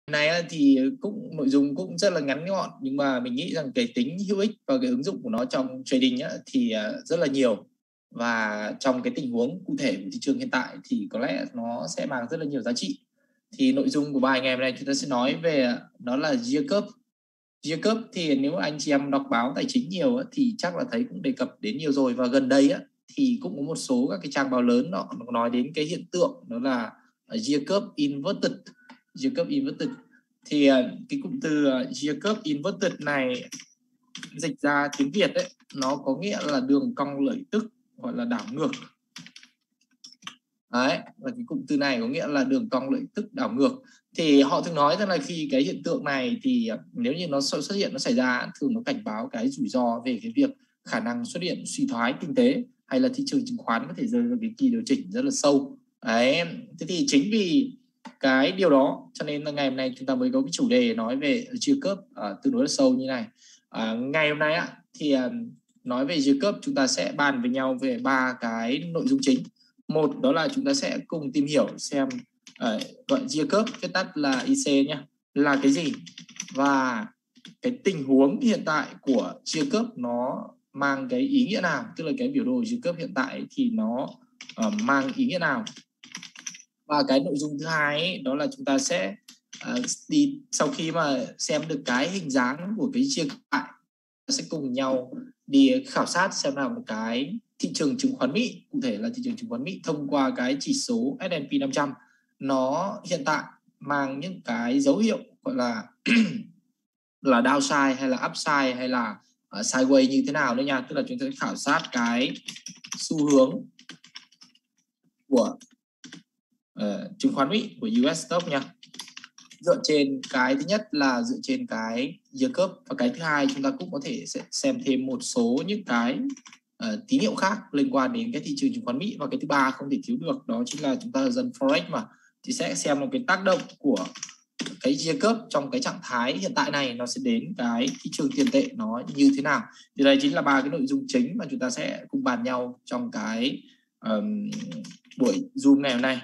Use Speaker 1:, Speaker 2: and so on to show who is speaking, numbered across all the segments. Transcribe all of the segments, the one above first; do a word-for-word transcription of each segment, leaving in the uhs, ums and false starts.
Speaker 1: này thì cũng nội dung cũng rất là ngắn gọn, nhưng mà mình nghĩ rằng cái tính hữu ích và cái ứng dụng của nó trong trading á, thì rất là nhiều, và trong cái tình huống cụ thể của thị trường hiện tại thì có lẽ nó sẽ mang rất là nhiều giá trị. Thì nội dung của bài ngày hôm nay chúng ta sẽ nói về đó là yield curve. Yield curve thì nếu anh chị em đọc báo tài chính nhiều á, thì chắc là thấy cũng đề cập đến nhiều rồi, và gần đây á, thì cũng có một số các cái trang báo lớn nó, nó nói đến cái hiện tượng đó là yield curve inverted. Yield curve inverted thì cái cụm từ yield curve inverted này dịch ra tiếng Việt ấy, nó có nghĩa là đường cong lợi tức, gọi là đảo ngược. Đấy, và cái cụm từ này có nghĩa là đường cong lợi tức đảo ngược. Thì họ thường nói rằng là khi cái hiện tượng này thì nếu như nó xuất hiện, nó xảy ra, thường nó cảnh báo cái rủi ro về cái việc khả năng xuất hiện suy thoái kinh tế, hay là thị trường chứng khoán có thể rơi vào cái kỳ điều chỉnh rất là sâu. Đấy, thế thì chính vì cái điều đó cho nên là ngày hôm nay chúng ta mới có cái chủ đề nói về yield curve à, tương đối là sâu như này. À, ngày hôm nay á, thì à, nói về yield curve, chúng ta sẽ bàn với nhau về ba cái nội dung chính. Một đó là chúng ta sẽ cùng tìm hiểu xem uh, gọi yield curve, viết tắt là i xê nhé, là cái gì, và cái tình huống hiện tại của yield curve nó mang cái ý nghĩa nào, tức là cái biểu đồ yield curve hiện tại thì nó uh, mang ý nghĩa nào. Và cái nội dung thứ hai ấy, đó là chúng ta sẽ uh, đi sau khi mà xem được cái hình dáng của cái yield curve, sẽ cùng nhau đi khảo sát xem nào một cái thị trường chứng khoán Mỹ, cụ thể là thị trường chứng khoán Mỹ thông qua cái chỉ số S and P năm trăm, nó hiện tại mang những cái dấu hiệu gọi là là downside hay là upside hay là uh, sideways như thế nào nữa nha. Tức là chúng ta sẽ khảo sát cái xu hướng của uh, chứng khoán Mỹ, của u ét stock nha, dựa trên cái thứ nhất là dựa trên cái yield curve, và cái thứ hai chúng ta cũng có thể sẽ xem thêm một số những cái uh, tín hiệu khác liên quan đến cái thị trường chứng khoán Mỹ. Và cái thứ ba không thể thiếu được đó chính là chúng ta là dân forex mà, thì sẽ xem một cái tác động của cái yield curve trong cái trạng thái hiện tại này nó sẽ đến cái thị trường tiền tệ nó như thế nào. Thì đây chính là ba cái nội dung chính mà chúng ta sẽ cùng bàn nhau trong cái um, buổi Zoom ngày hôm nay.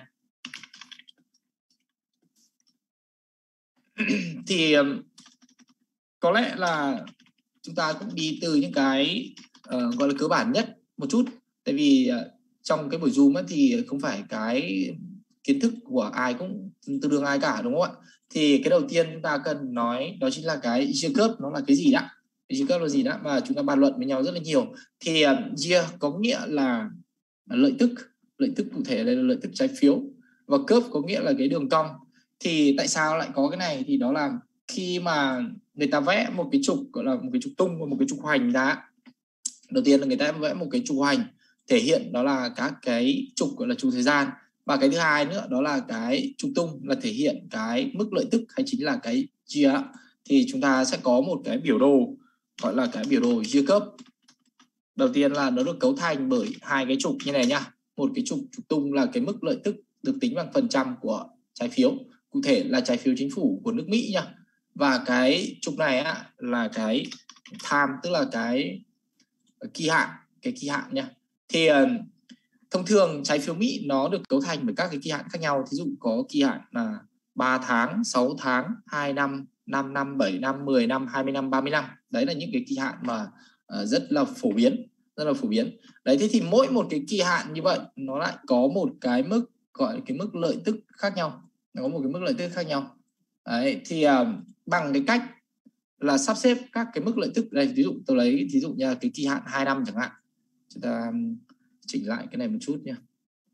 Speaker 1: Thì um, có lẽ là chúng ta cũng đi từ những cái uh, gọi là cơ bản nhất một chút, tại vì uh, trong cái buổi Zoom ấy thì không phải cái kiến thức của ai cũng tương đương ai cả, đúng không ạ? Thì cái đầu tiên chúng ta cần nói đó chính là cái yield curve nó là cái gì đã. Yield curve là gì đã mà chúng ta bàn luận với nhau rất là nhiều. Thì uh, yield có nghĩa là lợi tức, lợi tức cụ thể là lợi tức trái phiếu, và curve có nghĩa là cái đường cong. Thì tại sao lại có cái này? Thì đó là khi mà người ta vẽ một cái trục, gọi là một cái trục tung và một cái trục hoành ra, đầu tiên là người ta vẽ một cái trục hoành thể hiện đó là các cái trục gọi là trục thời gian, và cái thứ hai nữa đó là cái trục tung là thể hiện cái mức lợi tức hay chính là cái yield. Thì chúng ta sẽ có một cái biểu đồ gọi là cái biểu đồ yield curve. Đầu tiên là nó được cấu thành bởi hai cái trục như này nhá. Một cái trục trục tung là cái mức lợi tức được tính bằng phần trăm của trái phiếu, cụ thể là trái phiếu chính phủ của nước Mỹ nhá. Và cái trục này á, là cái time, tức là cái kỳ hạn, cái kỳ hạn nha. Thì uh, thông thường trái phiếu Mỹ nó được cấu thành bởi các cái kỳ hạn khác nhau. Thí dụ có kỳ hạn là ba tháng, sáu tháng, hai năm, năm năm, bảy năm, mười năm, hai mươi năm, ba mươi năm. Đấy là những cái kỳ hạn mà uh, rất là phổ biến, rất là phổ biến. Đấy, thế thì mỗi một cái kỳ hạn như vậy nó lại có một cái mức gọi là cái mức lợi tức khác nhau. Nó có một cái mức lợi tức khác nhau. Đấy, thì uh, bằng cái cách là sắp xếp các cái mức lợi tức đây, ví dụ tôi lấy ví dụ như cái kỳ hạn hai năm chẳng hạn, chúng ta chỉnh lại cái này một chút nha,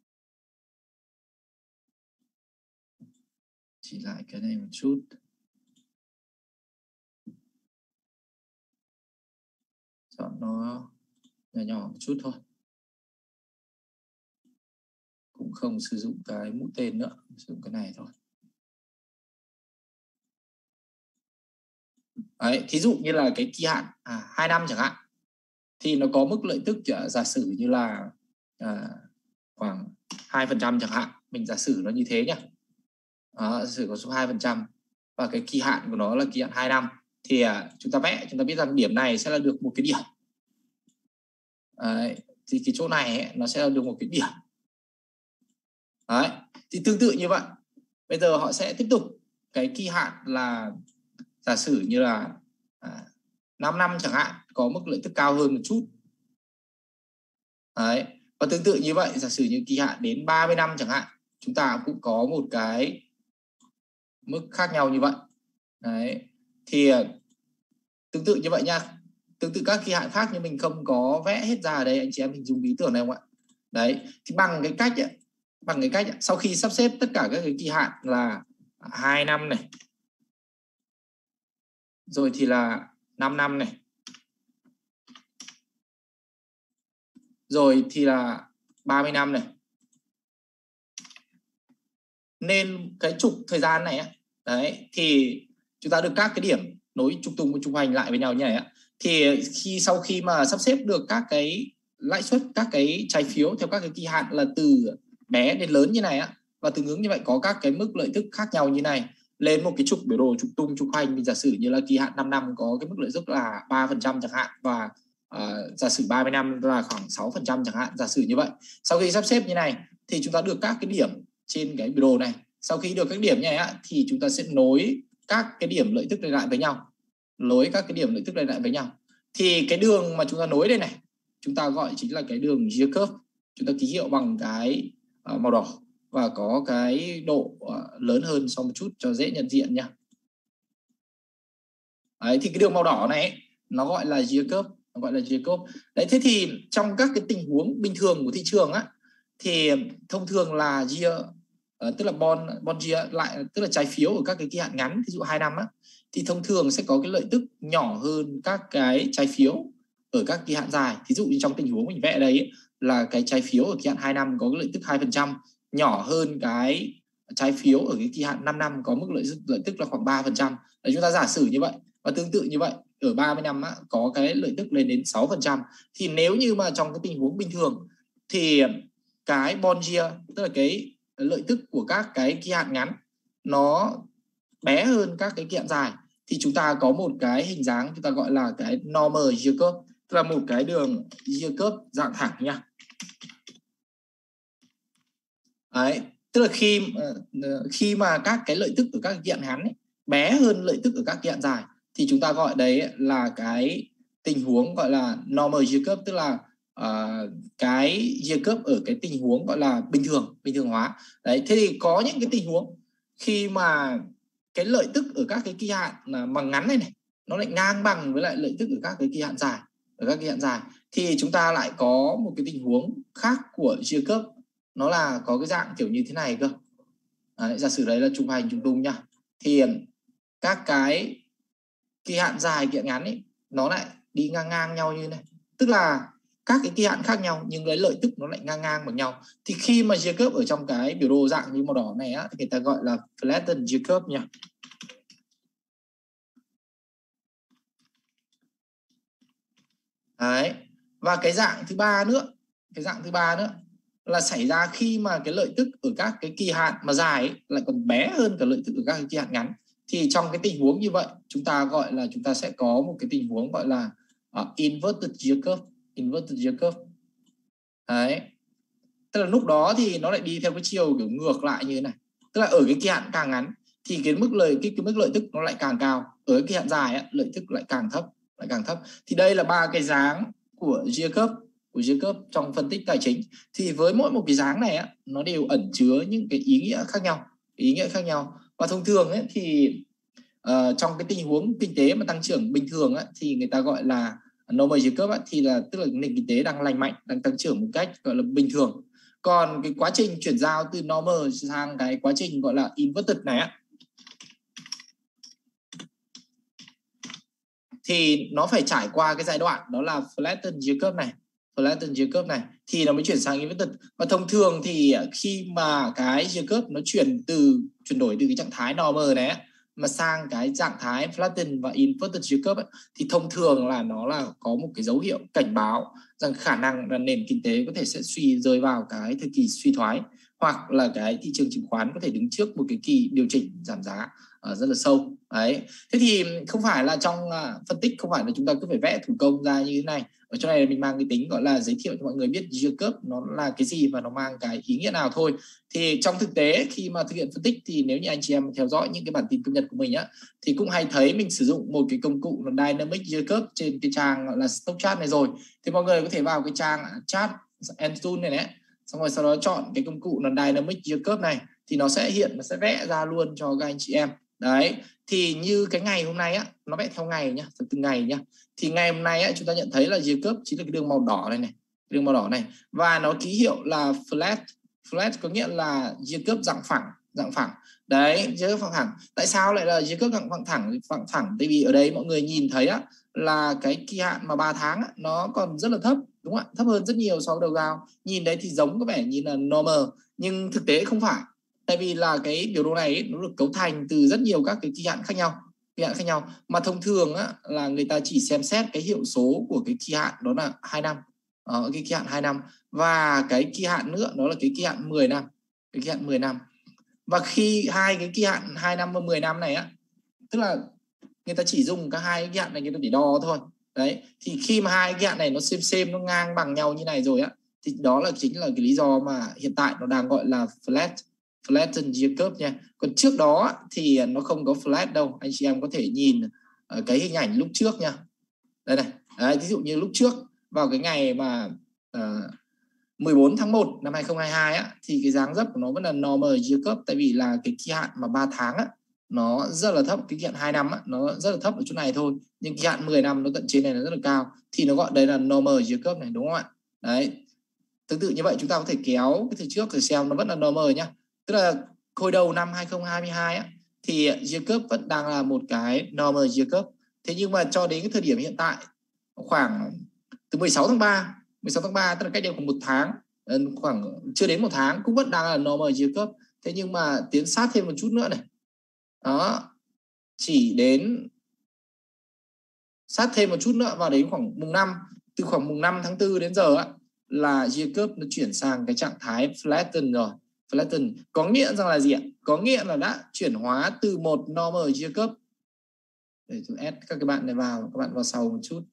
Speaker 1: chỉnh lại cái này một chút, chọn nó nhỏ nhỏ một chút thôi, cũng không sử dụng cái mũi tên nữa, sử dụng cái này thôi. Đấy, thí dụ như là cái kỳ hạn à, hai năm chẳng hạn, thì nó có mức lợi tức giả sử như là à, khoảng hai phần trăm chẳng hạn, mình giả sử nó như thế nhá. Đó, giả sử có số hai phần trăm và cái kỳ hạn của nó là kỳ hạn hai năm, thì à, chúng ta vẽ, chúng ta biết rằng điểm này sẽ là được một cái điểm. Đấy, thì cái chỗ này ấy, nó sẽ là được một cái điểm. Đấy, thì tương tự như vậy, bây giờ họ sẽ tiếp tục cái kỳ hạn là giả sử như là à, năm năm chẳng hạn, có mức lợi tức cao hơn một chút. Đấy. Và tương tự như vậy, giả sử như kỳ hạn đến ba mươi năm chẳng hạn, chúng ta cũng có một cái mức khác nhau như vậy. Đấy. Thì tương tự như vậy nha. Tương tự các kỳ hạn khác nhưng mình không có vẽ hết ra ở đây, anh chị em hình dung ý tưởng này không ạ? Đấy. Thì bằng cái cách ấy, bằng cái cách ấy, sau khi sắp xếp tất cả các cái kỳ hạn là hai năm này, rồi thì là năm năm này, rồi thì là ba mươi năm này, nên cái trục thời gian này ấy, đấy thì chúng ta được các cái điểm nối trục tung và trục hành lại với nhau như này ấy. Thì khi sau khi mà sắp xếp được các cái lãi suất, các cái trái phiếu theo các cái kỳ hạn là từ bé đến lớn như này á, và tương ứng như vậy có các cái mức lợi tức khác nhau như này, lên một cái trục biểu đồ trục tung trục hành, mình giả sử như là kỳ hạn năm năm có cái mức lợi tức là ba phần trăm chẳng hạn, và uh, giả sử ba mươi năm là khoảng sáu phần trăm chẳng hạn, giả sử như vậy. Sau khi sắp xếp như này thì chúng ta được các cái điểm trên cái biểu đồ này. Sau khi được các điểm này á, thì chúng ta sẽ nối các cái điểm lợi tức này lại với nhau, nối các cái điểm lợi tức này lại với nhau. Thì cái đường mà chúng ta nối đây này, chúng ta gọi chính là cái đường yield curve. Chúng ta ký hiệu bằng cái uh, màu đỏ và có cái độ uh, lớn hơn so một chút cho dễ nhận diện nha. Đấy, thì cái đường màu đỏ này ấy, nó gọi là yield curve, nó gọi là yield curve. Đấy, thế thì trong các cái tình huống bình thường của thị trường á, thì thông thường là yield uh, tức là bond bond yield lại, tức là trái phiếu ở các cái kỳ hạn ngắn, ví dụ hai năm á, thì thông thường sẽ có cái lợi tức nhỏ hơn các cái trái phiếu ở các kỳ hạn dài. Ví dụ như trong tình huống mình vẽ đây ấy, là cái trái phiếu ở kỳ hạn hai năm có cái lợi tức hai phần trăm, nhỏ hơn cái trái phiếu ở cái kỳ hạn năm năm có mức lợi lợi tức là khoảng ba phần trăm. Đấy, chúng ta giả sử như vậy. Và tương tự như vậy ở ba mươi năm á, có cái lợi tức lên đến sáu phần trăm. Thì nếu như mà trong cái tình huống bình thường thì cái bond yield, tức là cái lợi tức của các cái kỳ hạn ngắn nó bé hơn các cái kỳ hạn dài, thì chúng ta có một cái hình dáng chúng ta gọi là cái normal yield curve, tức là một cái đường yield curve dạng thẳng nha. Đấy, tức là khi khi mà các cái lợi tức ở các kỳ hạn ngắn ấy, bé hơn lợi tức ở các kỳ hạn dài, thì chúng ta gọi đấy là cái tình huống gọi là normal yield curve, tức là uh, cái yield curve ở cái tình huống gọi là bình thường, bình thường hóa. Đấy, thế thì có những cái tình huống khi mà cái lợi tức ở các cái kỳ hạn mà ngắn này này nó lại ngang bằng với lại lợi tức ở các cái kỳ hạn dài, ở các kỳ hạn dài, thì chúng ta lại có một cái tình huống khác của yield curve, nó là có cái dạng kiểu như thế này cơ. Đấy, giả sử đấy là trục hành trục tung nhá, thì các cái kỳ hạn dài kỳ hạn ngắn ấy nó lại đi ngang ngang nhau như này, tức là các cái kỳ hạn khác nhau nhưng lấy lợi tức nó lại ngang ngang bằng nhau. Thì khi mà yield curve ở trong cái biểu đồ dạng như màu đỏ này á, thì người ta gọi là flattened yield curve nha. Đấy, và cái dạng thứ ba nữa, cái dạng thứ ba nữa là xảy ra khi mà cái lợi tức ở các cái kỳ hạn mà dài ấy, lại còn bé hơn cả lợi tức ở các cái kỳ hạn ngắn. Thì trong cái tình huống như vậy chúng ta gọi là chúng ta sẽ có một cái tình huống gọi là uh, inverted yield curve, inverted yield curve. Đấy, tức là lúc đó thì nó lại đi theo cái chiều kiểu ngược lại như thế này, tức là ở cái kỳ hạn càng ngắn thì cái mức lợi cái, cái mức lợi tức nó lại càng cao, ở cái kỳ hạn dài ấy, lợi tức lại càng thấp, lại càng thấp. Thì đây là ba cái dáng của yield curve, của yield curve trong phân tích tài chính. Thì với mỗi một cái dáng này á, nó đều ẩn chứa những cái ý nghĩa khác nhau, ý nghĩa khác nhau. Và thông thường ấy thì uh, trong cái tình huống kinh tế mà tăng trưởng bình thường á, thì người ta gọi là normal yield curve á, thì là tức là nền kinh tế đang lành mạnh, đang tăng trưởng một cách gọi là bình thường. Còn cái quá trình chuyển giao từ normal sang cái quá trình gọi là inverted này á, thì nó phải trải qua cái giai đoạn đó là flattened yield curve này, flattened yield curve này thì nó mới chuyển sang inverted. Và thông thường thì khi mà cái yield curve nó chuyển từ chuyển đổi từ cái trạng thái normal này á, mà sang cái trạng thái flattened và inverted yield curve ấy, thì thông thường là nó là có một cái dấu hiệu cảnh báo rằng khả năng là nền kinh tế có thể sẽ suy rơi vào cái thời kỳ suy thoái, hoặc là cái thị trường chứng khoán có thể đứng trước một cái kỳ điều chỉnh giảm giá uh, rất là sâu đấy. Thế thì không phải là trong uh, phân tích không phải là chúng ta cứ phải vẽ thủ công ra như thế này. Ở chỗ này mình mang cái tính gọi là giới thiệu cho mọi người biết yield curve nó là cái gì và nó mang cái ý nghĩa nào thôi. Thì trong thực tế khi mà thực hiện phân tích thì nếu như anh chị em theo dõi những cái bản tin cập nhật của mình á, thì cũng hay thấy mình sử dụng một cái công cụ là Dynamic Yield Curve trên cái trang gọi là Stock Chart này rồi. Thì mọi người có thể vào cái trang Chart and Tool này đấy, xong rồi sau đó chọn cái công cụ là Dynamic Yield Curve này, thì nó sẽ hiện, nó sẽ vẽ ra luôn cho các anh chị em. Đấy, thì như cái ngày hôm nay á, nó vẽ theo ngày nhá, từng ngày nhá. Thì ngày hôm nay á, chúng ta nhận thấy là yield curve chính là cái đường màu đỏ này này, đường màu đỏ này, và nó ký hiệu là flat. Flat có nghĩa là yield curve dạng phẳng, dạng phẳng. Đấy, yield curve phẳng thẳng. Tại sao lại là yield curve dạng phẳng thẳng, phẳng thẳng? Tại vì ở đây mọi người nhìn thấy á, là cái kỳ hạn mà ba tháng á, nó còn rất là thấp, đúng không ạ? Thấp hơn rất nhiều so với đầu gao. Nhìn đấy thì giống có vẻ như là normal, nhưng thực tế không phải. Tại vì là cái biểu đồ này ấy, nó được cấu thành từ rất nhiều các cái kỳ hạn khác nhau, kỳ hạn khác nhau, mà thông thường á, là người ta chỉ xem xét cái hiệu số của cái kỳ hạn đó là hai năm, ở cái kỳ hạn hai năm, và cái kỳ hạn nữa đó là cái kỳ hạn mười năm, cái kỳ hạn mười năm. Và khi hai cái kỳ hạn hai năm và mười năm này á, tức là người ta chỉ dùng cả hai cái kỳ hạn này người ta để đo thôi. Đấy, thì khi mà hai cái kỳ hạn này nó xem xem nó ngang bằng nhau như này rồi á, thì đó là chính là cái lý do mà hiện tại nó đang gọi là flat flatten yield curve nha. Còn trước đó thì nó không có flat đâu. Anh chị em có thể nhìn uh, cái hình ảnh lúc trước nha. Đây này. Đấy, ví dụ như lúc trước vào cái ngày mà uh, mười bốn tháng một năm hai không hai hai á, thì cái dáng dấp của nó vẫn là normal yield curve, tại vì là cái kỳ hạn mà ba tháng á, nó rất là thấp, cái kỳ hạn hai năm á, nó rất là thấp ở chỗ này thôi, nhưng kỳ hạn mười năm nó tận trên này nó rất là cao, thì nó gọi đây là normal yield curve này, đúng không ạ? Đấy, tương tự như vậy chúng ta có thể kéo cái từ trước để xem nó vẫn là normal nhá. Tức là hồi đầu năm hai không hai hai á, thì yield curve vẫn đang là một cái normal yield curve. Thế nhưng mà cho đến cái thời điểm hiện tại, khoảng từ mười sáu tháng ba, mười sáu tháng ba tức là cách đây khoảng một tháng, khoảng chưa đến một tháng, cũng vẫn đang là normal yield curve. Thế nhưng mà tiến sát thêm một chút nữa này, đó, chỉ đến sát thêm một chút nữa vào đến khoảng mùng năm, từ khoảng mùng năm tháng tư đến giờ á, là yield curve nó chuyển sang cái trạng thái flatten rồi. Flatten có nghĩa rằng là gì ạ? Có nghĩa là đã chuyển hóa từ một normal yield curve. Để tôi add các cái bạn này vào, các bạn vào sau một chút.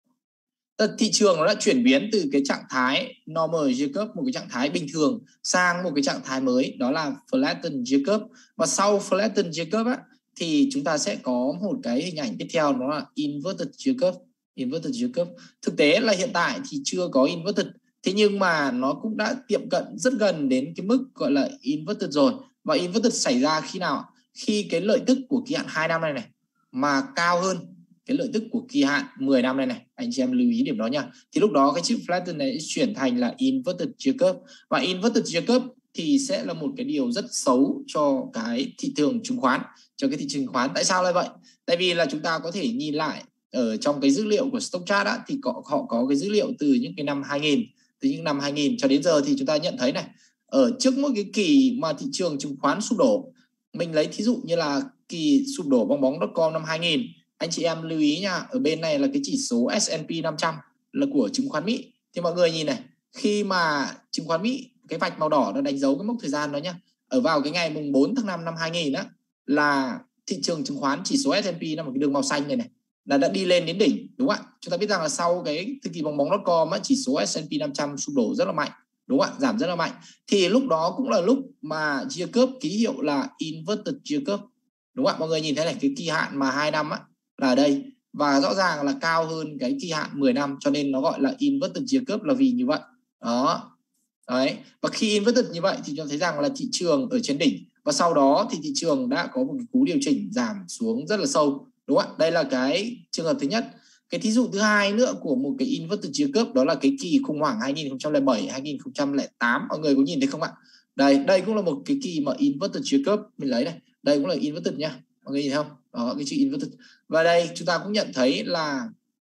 Speaker 1: Thị trường nó đã chuyển biến từ cái trạng thái normal yield curve, một cái trạng thái bình thường, sang một cái trạng thái mới, đó là flatten yield curve. Và sau flatten yield curve á, thì chúng ta sẽ có một cái hình ảnh tiếp theo, đó là inverted yield curve. Inverted yield curve. Thực tế là hiện tại thì chưa có inverted, thế nhưng mà nó cũng đã tiệm cận rất gần đến cái mức gọi là inverted rồi. Và inverted xảy ra khi nào? Khi cái lợi tức của kỳ hạn hai năm này này mà cao hơn cái lợi tức của kỳ hạn mười năm này này, anh chị em lưu ý điểm đó nha. Thì lúc đó cái chữ flatten này chuyển thành là inverted yield curve. Và inverted yield curve thì sẽ là một cái điều rất xấu cho cái thị trường chứng khoán, cho cái thị trường chứng khoán. Tại sao lại vậy? Tại vì là chúng ta có thể nhìn lại ở trong cái dữ liệu của Stock Chart á, thì có, họ có cái dữ liệu từ những cái năm hai nghìn, từ những năm hai nghìn cho đến giờ, thì chúng ta nhận thấy này, ở trước mỗi cái kỳ mà thị trường chứng khoán sụp đổ, mình lấy thí dụ như là kỳ sụp đổ bong bóng .com năm hai nghìn, anh chị em lưu ý nha, ở bên này là cái chỉ số S and P năm trăm là của chứng khoán Mỹ. Thì mọi người nhìn này, khi mà chứng khoán Mỹ, cái vạch màu đỏ nó đánh dấu cái mốc thời gian đó nhá, ở vào cái ngày mùng bốn tháng năm năm hai nghìn á, là thị trường chứng khoán chỉ số S and P là một cái đường màu xanh này này, là đã đi lên đến đỉnh, đúng không ạ? Chúng ta biết rằng là sau cái thời kỳ bong bóng .com á, chỉ số S and P năm trăm sụp đổ rất là mạnh, đúng không ạ? Giảm rất là mạnh. Thì lúc đó cũng là lúc mà yield curve ký hiệu là inverted yield curve, đúng không ạ? Mọi người nhìn thấy này, cái kỳ hạn mà hai năm á, là ở đây, và rõ ràng là cao hơn cái kỳ hạn mười năm, cho nên nó gọi là inverted yield curve là vì như vậy đó. Đấy, và khi inverted như vậy thì chúng ta thấy rằng là thị trường ở trên đỉnh, và sau đó thì thị trường đã có một cái cú điều chỉnh giảm xuống rất là sâu, đúng không ạ? Đây là cái trường hợp thứ nhất. Cái thí dụ thứ hai nữa của một cái inverted yield curve, đó là cái kỳ khủng hoảng hai nghìn không trăm lẻ bảy hai nghìn không trăm lẻ tám, mọi người có nhìn thấy không ạ? Đây, đây cũng là một cái kỳ mà inverted yield curve, mình lấy này, đây cũng là inverted nhá, mọi người nhìn thấy không? Đó, cái chữ inverted. Và đây chúng ta cũng nhận thấy là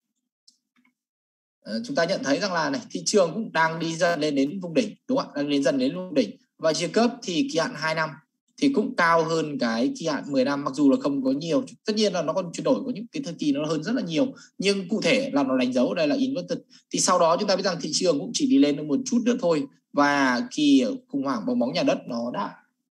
Speaker 1: uh, chúng ta nhận thấy rằng là này, thị trường cũng đang đi dần lên đến vùng đỉnh, đúng không ạ? Đang lên dần đến vùng đỉnh. Và yield curve thì kỳ hạn hai năm thì cũng cao hơn cái kỳ hạn mười năm, mặc dù là không có nhiều, tất nhiên là nó còn chuyển đổi, có những cái thời kỳ nó hơn rất là nhiều, nhưng cụ thể là nó đánh dấu đây là inverted. Thì sau đó chúng ta biết rằng thị trường cũng chỉ đi lên được một chút nữa thôi, và kỳ khủng hoảng bong bóng nhà đất nó đã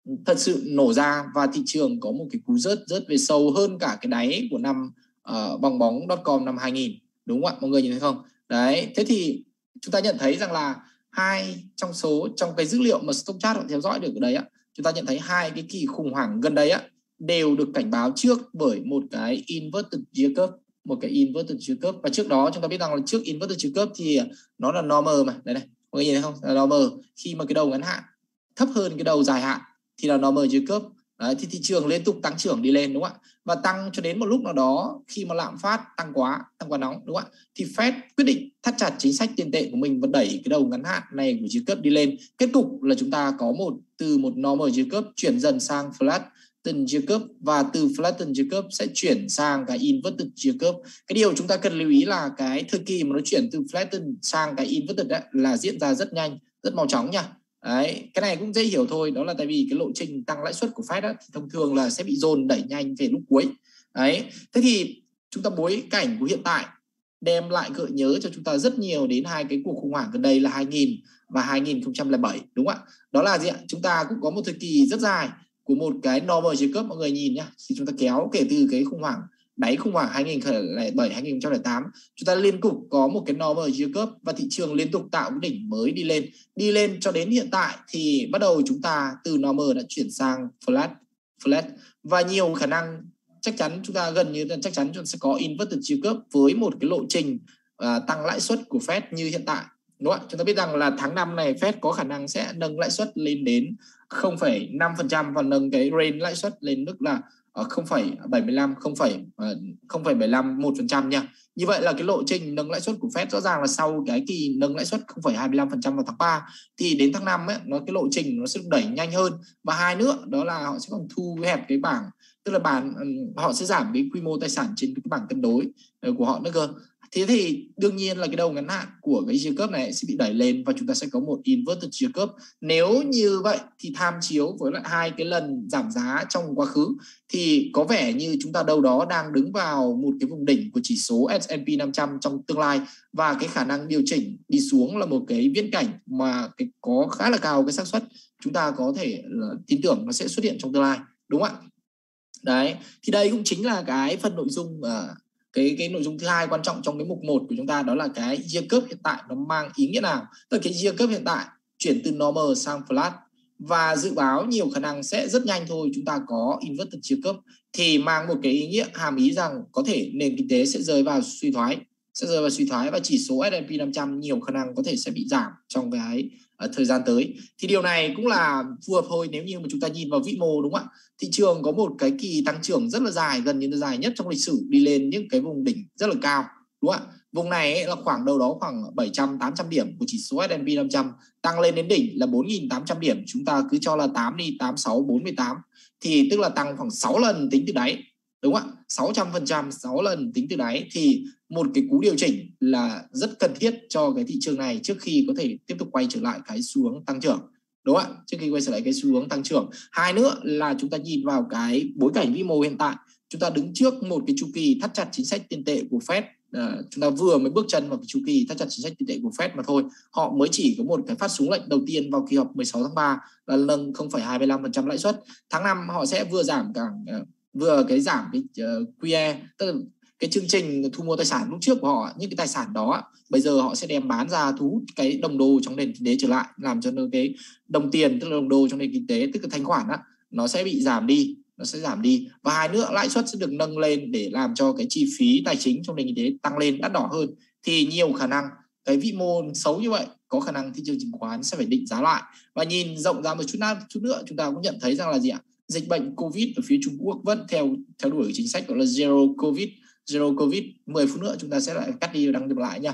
Speaker 1: thật sự nổ ra và thị trường có một cái cú rớt rớt về sâu hơn cả cái đáy của năm uh, bong bóng .com năm hai nghìn, đúng không ạ? Mọi người nhìn thấy không? Đấy, thế thì chúng ta nhận thấy rằng là hai trong số trong cái dữ liệu mà Stockchart họ theo dõi được ở đấy á, chúng ta nhận thấy hai cái kỳ khủng hoảng gần đây á đều được cảnh báo trước bởi một cái inverted yield curve, một cái inverted yield curve. Và trước đó chúng ta biết rằng là trước inverted yield curve thì nó là normal mà, đây này, mọi người nhìn thấy không? Là normal, khi mà cái đầu ngắn hạn thấp hơn cái đầu dài hạn thì là normal yield curve. Đấy, thì thị trường liên tục tăng trưởng đi lên, đúng không ạ? Và tăng cho đến một lúc nào đó khi mà lạm phát tăng quá, tăng quá nóng, đúng không ạ? Thì Fed quyết định thắt chặt chính sách tiền tệ của mình và đẩy cái đầu ngắn hạn này của yield curve đi lên. Kết cục là chúng ta có một từ một normal yield curve chuyển dần sang flat yield curve, và từ flatten yield curve sẽ chuyển sang cái inverted yield curve. Cái điều chúng ta cần lưu ý là cái thời kỳ mà nó chuyển từ flatten sang cái inverted ấy, là diễn ra rất nhanh, rất mau chóng nha. Đấy, cái này cũng dễ hiểu thôi, đó là tại vì cái lộ trình tăng lãi suất của Fed á, thì thông thường là sẽ bị dồn đẩy nhanh về lúc cuối. Đấy, thế thì chúng ta bối cảnh của hiện tại đem lại gợi nhớ cho chúng ta rất nhiều đến hai cái cuộc khủng hoảng gần đây là hai nghìn và hai nghìn không trăm lẻ bảy, đúng không ạ? Đó là gì ạ? Chúng ta cũng có một thời kỳ rất dài của một cái normal yield curve, mọi người nhìn nhá, thì chúng ta kéo kể từ cái khủng hoảng đáy khủng hoảng hai nghìn không trăm lẻ bảy hai nghìn không trăm lẻ tám, chúng ta liên tục có một cái normal yield curve và thị trường liên tục tạo cái đỉnh mới đi lên đi lên cho đến hiện tại thì bắt đầu chúng ta từ normal đã chuyển sang flat flat và nhiều khả năng chắc chắn chúng ta gần như chắc chắn chúng ta sẽ có inverted yield curve với một cái lộ trình uh, tăng lãi suất của Fed như hiện tại, đúng không ạ? Chúng ta biết rằng là tháng năm này Fed có khả năng sẽ nâng lãi suất lên đến không phẩy năm phần trăm và nâng cái range lãi suất lên mức là không phẩy bảy mươi lăm, không phẩy bảy mươi lăm, một phần trăm nha. Như vậy là cái lộ trình nâng lãi suất của Fed rõ ràng là sau cái kỳ nâng lãi suất không phẩy hai mươi lăm phần trăm vào tháng ba thì đến tháng năm ấy, nó cái lộ trình nó sẽ đẩy nhanh hơn. Và hai nữa đó là họ sẽ còn thu hẹp cái bảng, tức là bản họ sẽ giảm cái quy mô tài sản trên cái bảng cân đối của họ nữa cơ. Thế thì đương nhiên là cái đầu ngắn hạn của cái yield curve này sẽ bị đẩy lên và chúng ta sẽ có một inverted yield curve. Nếu như vậy thì tham chiếu với lại hai cái lần giảm giá trong quá khứ thì có vẻ như chúng ta đâu đó đang đứng vào một cái vùng đỉnh của chỉ số S and P năm trăm trong tương lai, và cái khả năng điều chỉnh đi xuống là một cái viễn cảnh mà cái có khá là cao cái xác suất chúng ta có thể tin tưởng nó sẽ xuất hiện trong tương lai, đúng không ạ? Đấy, thì đây cũng chính là cái phần nội dung uh, cái cái nội dung thứ hai quan trọng trong cái mục một của chúng ta, đó là cái yield curve hiện tại nó mang ý nghĩa nào. Tức là cái yield curve hiện tại chuyển từ normal sang flat và dự báo nhiều khả năng sẽ rất nhanh thôi chúng ta có inverted yield curve, thì mang một cái ý nghĩa hàm ý rằng có thể nền kinh tế sẽ rơi vào suy thoái sẽ rơi vào suy thoái và chỉ số S and P năm trăm nhiều khả năng có thể sẽ bị giảm trong cái uh, thời gian tới. Thì điều này cũng là phù hợp thôi nếu như mà chúng ta nhìn vào vĩ mô, đúng không ạ? Thị trường có một cái kỳ tăng trưởng rất là dài, gần như là dài nhất trong lịch sử, đi lên những cái vùng đỉnh rất là cao, đúng không ạ? Vùng này ấy là khoảng đâu đó khoảng bảy trăm tám trăm điểm của chỉ số S and P năm trăm, tăng lên đến đỉnh là bốn nghìn tám trăm điểm, chúng ta cứ cho là tám đi, tám, sáu, bốn mươi tám, thì tức là tăng khoảng sáu lần tính từ đáy, đúng không ạ? sáu trăm phần trăm, sáu lần tính từ đáy, thì một cái cú điều chỉnh là rất cần thiết cho cái thị trường này trước khi có thể tiếp tục quay trở lại cái xu hướng tăng trưởng, đúng không ạ? Trước khi quay trở lại cái xu hướng tăng trưởng. Hai nữa là chúng ta nhìn vào cái bối cảnh vĩ mô hiện tại, chúng ta đứng trước một cái chu kỳ thắt chặt chính sách tiền tệ của Fed. À, chúng ta vừa mới bước chân vào cái chu kỳ thắt chặt chính sách tiền tệ của Fed mà thôi. Họ mới chỉ có một cái phát súng lệnh đầu tiên vào kỳ họp mười sáu tháng ba là nâng không phẩy hai mươi lăm phần trăm lãi suất. Tháng năm họ sẽ vừa giảm cả uh, vừa cái giảm cái uh, quy e, tức là cái chương trình thu mua tài sản lúc trước của họ, những cái tài sản đó bây giờ họ sẽ đem bán ra thu hút cái đồng đô trong nền kinh tế trở lại, làm cho cái đồng tiền, tức là đồng đô trong nền kinh tế, tức là thanh khoản á, nó sẽ bị giảm đi nó sẽ giảm đi và hai nữa lãi suất sẽ được nâng lên để làm cho cái chi phí tài chính trong nền kinh tế tăng lên đắt đỏ hơn, thì nhiều khả năng cái vĩ mô xấu như vậy có khả năng thị trường chứng khoán sẽ phải định giá lại. Và nhìn rộng ra một chút nữa, chút nữa chúng ta cũng nhận thấy rằng là gì ạ? Dịch bệnh Covid ở phía Trung Quốc vẫn theo theo đuổi chính sách gọi là zero Covid. Zero Covid, mười phút nữa chúng ta sẽ lại cắt đi và đăng nhập lại nha.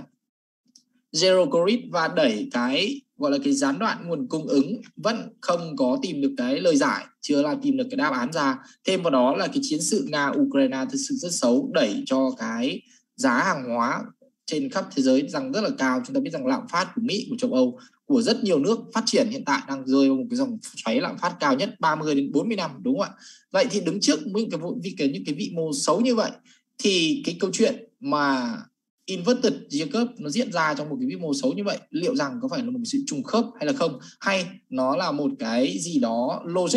Speaker 1: Zero Covid và đẩy cái gọi là cái gián đoạn nguồn cung ứng vẫn không có tìm được cái lời giải, chưa là tìm được cái đáp án ra. Thêm vào đó là cái chiến sự Nga-Ukraine thực sự rất xấu, đẩy cho cái giá hàng hóa trên khắp thế giới rằng rất là cao. Chúng ta biết rằng lạm phát của Mỹ, của châu Âu, của rất nhiều nước phát triển hiện tại đang rơi vào một cái dòng xoáy lạm phát cao nhất ba mươi đến bốn mươi năm, đúng không ạ? Vậy thì đứng trước những cái những cái những cái vĩ mô xấu như vậy thì cái câu chuyện mà inverted yield curve nó diễn ra trong một cái vĩ mô xấu như vậy, liệu rằng có phải là một sự trùng khớp hay là không, hay nó là một cái gì đó logic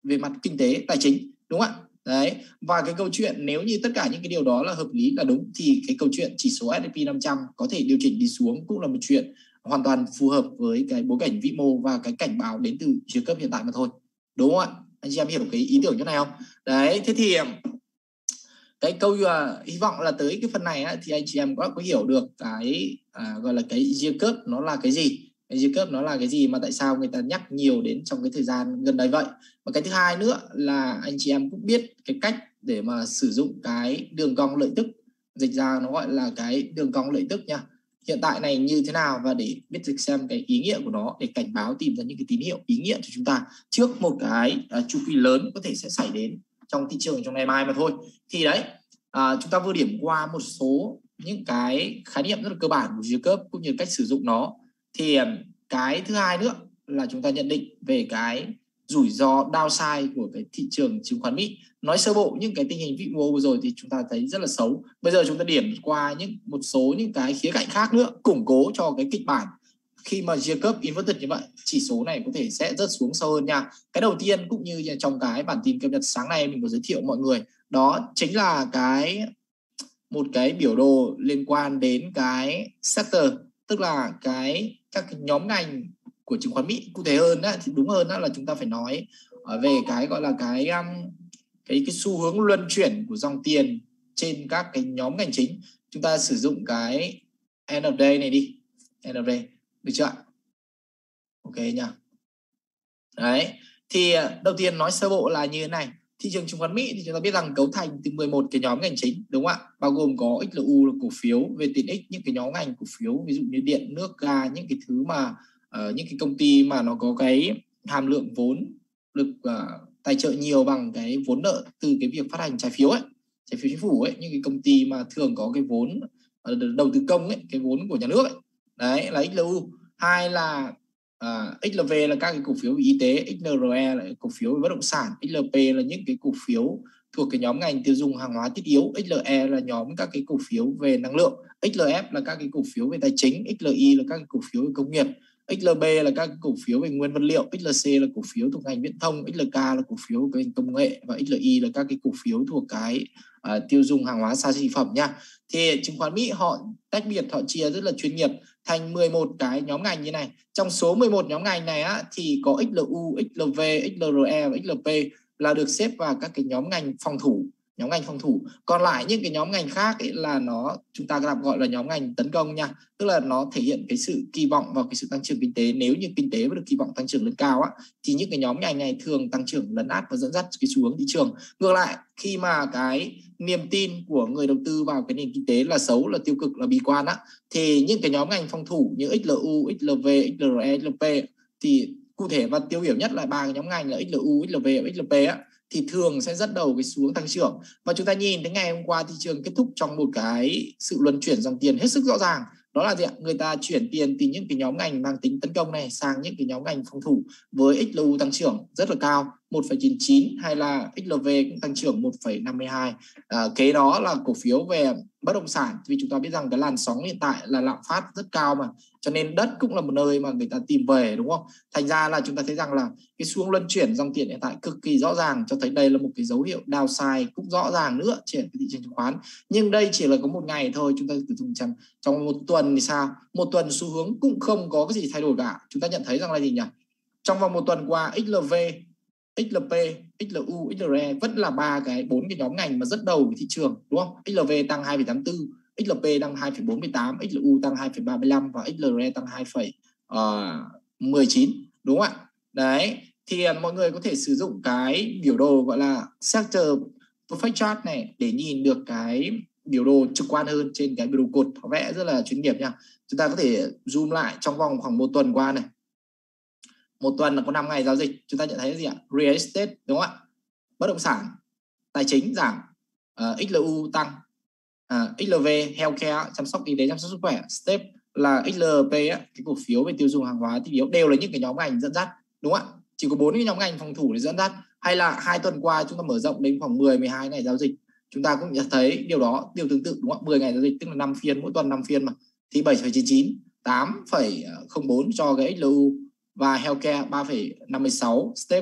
Speaker 1: về mặt kinh tế tài chính, đúng không ạ? Đấy, và cái câu chuyện nếu như tất cả những cái điều đó là hợp lý là đúng thì cái câu chuyện chỉ số S and P năm trăm có thể điều chỉnh đi xuống cũng là một chuyện hoàn toàn phù hợp với cái bối cảnh vĩ mô và cái cảnh báo đến từ yield curve hiện tại mà thôi, đúng không ạ? Anh chị em hiểu cái ý tưởng như này không? Đấy, thế thì cái câu uh, hy vọng là tới cái phần này á, thì anh chị em có có hiểu được cái à, gọi là cái yield curve nó là cái gì, cái yield curve nó là cái gì mà tại sao người ta nhắc nhiều đến trong cái thời gian gần đây vậy. Và cái thứ hai nữa là anh chị em cũng biết cái cách để mà sử dụng cái đường cong lợi tức, dịch ra nó gọi là cái đường cong lợi tức nha, hiện tại này như thế nào, và để biết được xem cái ý nghĩa của nó để cảnh báo tìm ra những cái tín hiệu ý nghĩa cho chúng ta trước một cái uh, chu kỳ lớn có thể sẽ xảy đến trong thị trường trong ngày mai mà thôi. Thì đấy, à, chúng ta vừa điểm qua một số những cái khái niệm rất là cơ bản của yield curve cũng như cách sử dụng nó. Thì cái thứ hai nữa là chúng ta nhận định về cái rủi ro downside của cái thị trường chứng khoán Mỹ. Nói sơ bộ những cái tình hình vĩ mô vừa rồi thì chúng ta thấy rất là xấu. Bây giờ chúng ta điểm qua những một số những cái khía cạnh khác nữa củng cố cho cái kịch bản khi mà yield curve inverted như vậy, chỉ số này có thể sẽ rớt xuống sâu hơn nha. Cái đầu tiên cũng như trong cái bản tin cập nhật sáng nay mình có giới thiệu mọi người, đó chính là cái một cái biểu đồ liên quan đến cái sector, tức là cái các cái nhóm ngành của chứng khoán Mỹ. Cụ thể hơn đó, thì đúng hơn đó là chúng ta phải nói về cái gọi là cái cái cái xu hướng luân chuyển của dòng tiền trên các cái nhóm ngành chính. Chúng ta sử dụng cái end of day này đi, end of day, được chưa ạ? Ok nha. Đấy, thì đầu tiên nói sơ bộ là như thế này. Thị trường chứng khoán Mỹ thì chúng ta biết rằng cấu thành từ mười một cái nhóm ngành chính, đúng không ạ? Bao gồm có ích lờ u là cổ phiếu về tiện ích, những cái nhóm ngành cổ phiếu ví dụ như điện, nước, ga, những cái thứ mà uh, những cái công ty mà nó có cái hàm lượng vốn được uh, tài trợ nhiều bằng cái vốn nợ từ cái việc phát hành trái phiếu ấy, trái phiếu chính phủ ấy, những cái công ty mà thường có cái vốn uh, đầu tư công ấy, cái vốn của nhà nước ấy. Đấy là ích lờ u. Hai là À, ích lờ vê là các cái cổ phiếu về y tế, ích lờ rờ e là cổ phiếu về bất động sản, ích lờ pê là những cái cổ phiếu thuộc cái nhóm ngành tiêu dùng hàng hóa thiết yếu, ích lờ e là nhóm các cái cổ phiếu về năng lượng, ích lờ ép là các cái cổ phiếu về tài chính, ích lờ i là các cái cổ phiếu về công nghiệp, ích lờ bê là các cái cổ phiếu về nguyên vật liệu, ích lờ xê là cổ phiếu thuộc ngành viễn thông, ích lờ ca là cổ phiếu về công nghệ, và ích lờ i là các cái cổ phiếu thuộc cái uh, tiêu dùng hàng hóa xa xỉ phẩm nha. Thì chứng khoán Mỹ họ tách biệt, họ chia rất là chuyên nghiệp thành mười một cái nhóm ngành như này. Trong số mười một nhóm ngành này á, thì có ích lờ u, ích lờ vê, ích lờ rờ e và ích lờ pê là được xếp vào các cái nhóm ngành phòng thủ, nhóm ngành phòng thủ. Còn lại những cái nhóm ngành khác ấy là nó chúng ta tạm gọi là nhóm ngành tấn công nha, tức là nó thể hiện cái sự kỳ vọng vào cái sự tăng trưởng kinh tế. Nếu như kinh tế được kỳ vọng tăng trưởng lên cao á, thì những cái nhóm ngành này thường tăng trưởng lấn át và dẫn dắt cái xu hướng thị trường. Ngược lại, khi mà cái niềm tin của người đầu tư vào cái nền kinh tế là xấu, là tiêu cực, là bi quan á, thì những cái nhóm ngành phòng thủ như ích lờ u, ích lờ vê, ích lờ rờ e, ích lờ pê thì cụ thể và tiêu biểu nhất là ba cái nhóm ngành là ích lờ u, ích lờ vê và ích lờ pê á, thì thường sẽ dẫn đầu cái xu hướng tăng trưởng. Và chúng ta nhìn thấy ngày hôm qua thị trường kết thúc trong một cái sự luân chuyển dòng tiền hết sức rõ ràng. Đó là gì ạ? Người ta chuyển tiền từ những cái nhóm ngành mang tính tấn công này sang những cái nhóm ngành phòng thủ với ích lờ u tăng trưởng rất là cao một phẩy chín chín, hay là ích lờ vê cũng tăng trưởng một phẩy năm mươi hai. À, kế đó là cổ phiếu về bất động sản, vì chúng ta biết rằng cái làn sóng hiện tại là lạm phát rất cao mà, cho nên đất cũng là một nơi mà người ta tìm về, đúng không? Thành ra là chúng ta thấy rằng là cái xu hướng luân chuyển dòng tiền hiện tại cực kỳ rõ ràng, cho thấy đây là một cái dấu hiệu downside cũng rõ ràng nữa trên cái thị trường chứng khoán. Nhưng đây chỉ là có một ngày thôi, chúng ta sử dụng trong, trong một tuần thì sao? Một tuần xu hướng cũng không có cái gì thay đổi cả. Chúng ta nhận thấy rằng là gì nhỉ? Trong vòng một tuần qua, ích lờ vê, ích lờ pê, ích lờ u, ích lờ rờ e vẫn là ba cái bốn cái nhóm ngành mà dẫn đầu của thị trường, đúng không? ích lờ vê tăng hai phẩy tám mươi tư, ích lờ pê tăng hai phẩy bốn mươi tám, ích lờ u tăng hai phẩy ba mươi lăm và ích lờ rờ e tăng hai phẩy mười chín, đúng không ạ? Đấy, thì mọi người có thể sử dụng cái biểu đồ gọi là sector perfect chart này để nhìn được cái biểu đồ trực quan hơn trên cái biểu đồ cột, họ vẽ rất là chuyên nghiệp nha. Chúng ta có thể zoom lại trong vòng khoảng một tuần qua này. Một tuần là có năm ngày giao dịch, chúng ta nhận thấy gì ạ? Real estate, đúng không ạ? Bất động sản, tài chính giảm, uh, ích lờ u tăng, uh, ích lờ vê healthcare, chăm sóc y tế, chăm sóc sức khỏe, step là ích lờ pê á, cái cổ phiếu về tiêu dùng hàng hóa thiết yếu, đều là những cái nhóm ngành dẫn dắt, đúng không ạ? Chỉ có bốn cái nhóm ngành phòng thủ để dẫn dắt. Hay là hai tuần qua chúng ta mở rộng đến khoảng mười mười hai ngày giao dịch, chúng ta cũng nhận thấy điều đó, điều tương tự, đúng không ạ? mười ngày giao dịch tức là năm phiên, mỗi tuần năm phiên mà, thì bảy phẩy chín chín, tám phẩy không bốn cho cái ích lờ u và healthcare ba phẩy năm mươi sáu, step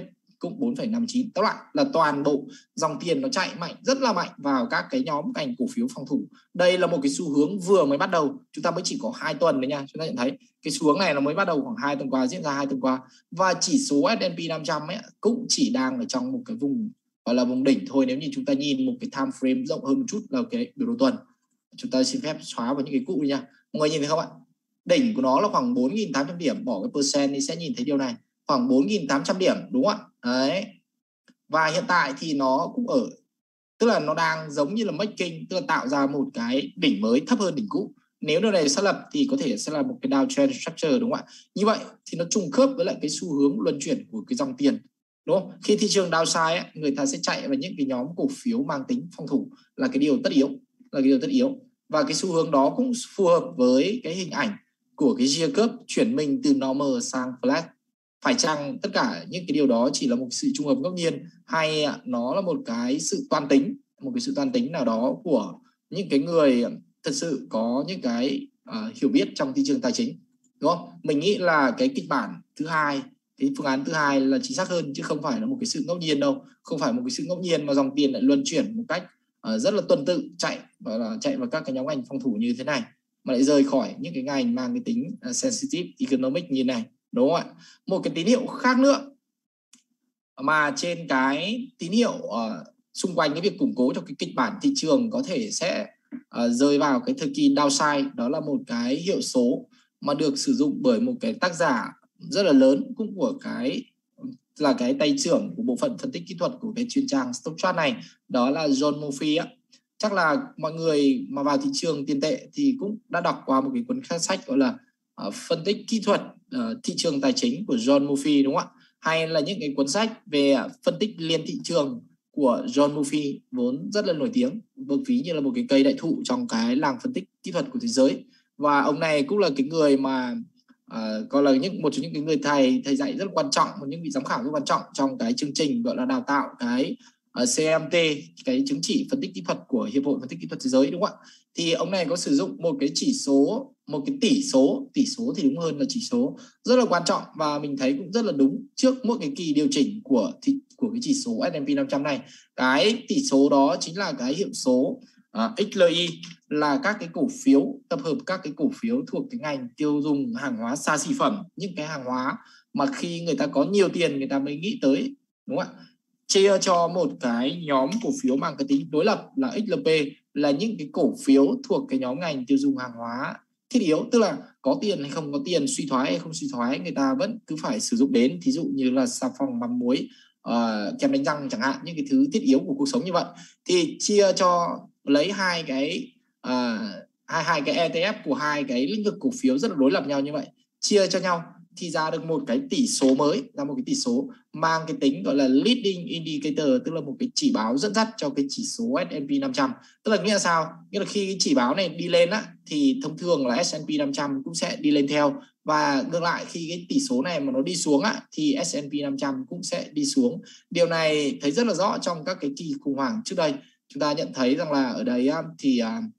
Speaker 1: cũng bốn phẩy năm chín. Tóm lại là toàn bộ dòng tiền nó chạy mạnh, rất là mạnh vào các cái nhóm ngành cổ phiếu phòng thủ. Đây là một cái xu hướng vừa mới bắt đầu, chúng ta mới chỉ có hai tuần đấy nha. Chúng ta nhận thấy cái xu hướng này nó mới bắt đầu khoảng hai tuần qua, diễn ra hai tuần qua, và chỉ số S and P năm trăm ấy cũng chỉ đang ở trong một cái vùng gọi là vùng đỉnh thôi. Nếu như chúng ta nhìn một cái time frame rộng hơn một chút là cái biểu đồ tuần, chúng ta xin phép xóa vào những cái cũ đi nha. Mọi người nhìn thấy không ạ? Đỉnh của nó là khoảng bốn nghìn tám trăm điểm, bỏ cái percent thì sẽ nhìn thấy điều này, khoảng bốn nghìn tám trăm điểm, đúng không ạ? Đấy. Và hiện tại thì nó cũng ở, tức là nó đang giống như là making, tức là tạo ra một cái đỉnh mới thấp hơn đỉnh cũ. Nếu điều này xác lập thì có thể sẽ là một cái downtrend structure, đúng không ạ? Như vậy thì nó trùng khớp với lại cái xu hướng luân chuyển của cái dòng tiền, đúng không? Khi thị trường downside ấy, người ta sẽ chạy vào những cái nhóm cổ phiếu mang tính phòng thủ, là cái điều tất yếu, là cái điều tất yếu. Và cái xu hướng đó cũng phù hợp với cái hình ảnh của cái yield curve chuyển mình từ normal sang flat. Phải chăng tất cả những cái điều đó chỉ là một sự trùng hợp ngẫu nhiên, hay nó là một cái sự toan tính, một cái sự toan tính nào đó của những cái người thật sự có những cái uh, hiểu biết trong thị trường tài chính, đúng không? Mình nghĩ là cái kịch bản thứ hai, cái phương án thứ hai là chính xác hơn, chứ không phải là một cái sự ngẫu nhiên đâu. Không phải một cái sự ngẫu nhiên mà dòng tiền lại luân chuyển một cách uh, rất là tuần tự chạy và là chạy vào các cái nhóm ngành phòng thủ như thế này, mà lại rời khỏi những cái ngành mang cái tính uh, sensitive economic như này, đúng không ạ? Một cái tín hiệu khác nữa mà trên cái tín hiệu uh, xung quanh cái việc củng cố cho cái kịch bản thị trường có thể sẽ uh, rơi vào cái thời kỳ downside, đó là một cái hiệu số mà được sử dụng bởi một cái tác giả rất là lớn, cũng của cái là cái tay trưởng của bộ phận phân tích kỹ thuật của cái chuyên trang StockCharts này, đó là John Murphy á. Chắc là mọi người mà vào thị trường tiền tệ thì cũng đã đọc qua một cái cuốn sách gọi là uh, phân tích kỹ thuật uh, thị trường tài chính của John Murphy, đúng không ạ? Hay là những cái cuốn sách về phân tích liên thị trường của John Murphy, vốn rất là nổi tiếng, vâng ví như là một cái cây đại thụ trong cái làng phân tích kỹ thuật của thế giới. Và ông này cũng là cái người mà uh, gọi là những một trong những cái người thầy thầy dạy rất là quan trọng, một những vị giám khảo rất quan trọng trong cái chương trình gọi là đào tạo cái uh, C M T, cái chứng chỉ phân tích kỹ thuật của Hiệp hội Phân tích Kỹ thuật Thế giới, đúng không ạ? Thì ông này có sử dụng một cái chỉ số, một cái tỷ số, tỷ số thì đúng hơn là chỉ số, rất là quan trọng, và mình thấy cũng rất là đúng trước mỗi cái kỳ điều chỉnh của thị, của cái chỉ số S and P năm trăm này. Cái tỷ số đó chính là cái hiệu số uh, X L I, là các cái cổ phiếu, tập hợp các cái cổ phiếu thuộc cái ngành tiêu dùng hàng hóa xa xỉ phẩm, những cái hàng hóa mà khi người ta có nhiều tiền người ta mới nghĩ tới, đúng không ạ? Chia cho một cái nhóm cổ phiếu mang cái tính đối lập là X L P, là những cái cổ phiếu thuộc cái nhóm ngành tiêu dùng hàng hóa thiết yếu, tức là có tiền hay không có tiền, suy thoái hay không suy thoái, người ta vẫn cứ phải sử dụng đến, thí dụ như là xà phòng, mắm muối, uh, kem đánh răng chẳng hạn, những cái thứ thiết yếu của cuộc sống như vậy. Thì chia cho lấy hai cái uh, hai hai cái E T F của hai cái lĩnh vực cổ phiếu rất là đối lập nhau như vậy, chia cho nhau thì ra được một cái tỷ số mới, ra một cái tỷ số mang cái tính gọi là leading indicator, tức là một cái chỉ báo dẫn dắt cho cái chỉ số S and P năm trăm. Tức là nghĩa là sao? Nghĩa là khi cái chỉ báo này đi lên á, thì thông thường là S and P năm trăm cũng sẽ đi lên theo, và ngược lại khi cái tỷ số này mà nó đi xuống á, thì S and P năm trăm cũng sẽ đi xuống. Điều này thấy rất là rõ trong các cái kỳ khủng hoảng trước đây. Chúng ta nhận thấy rằng là ở đây thì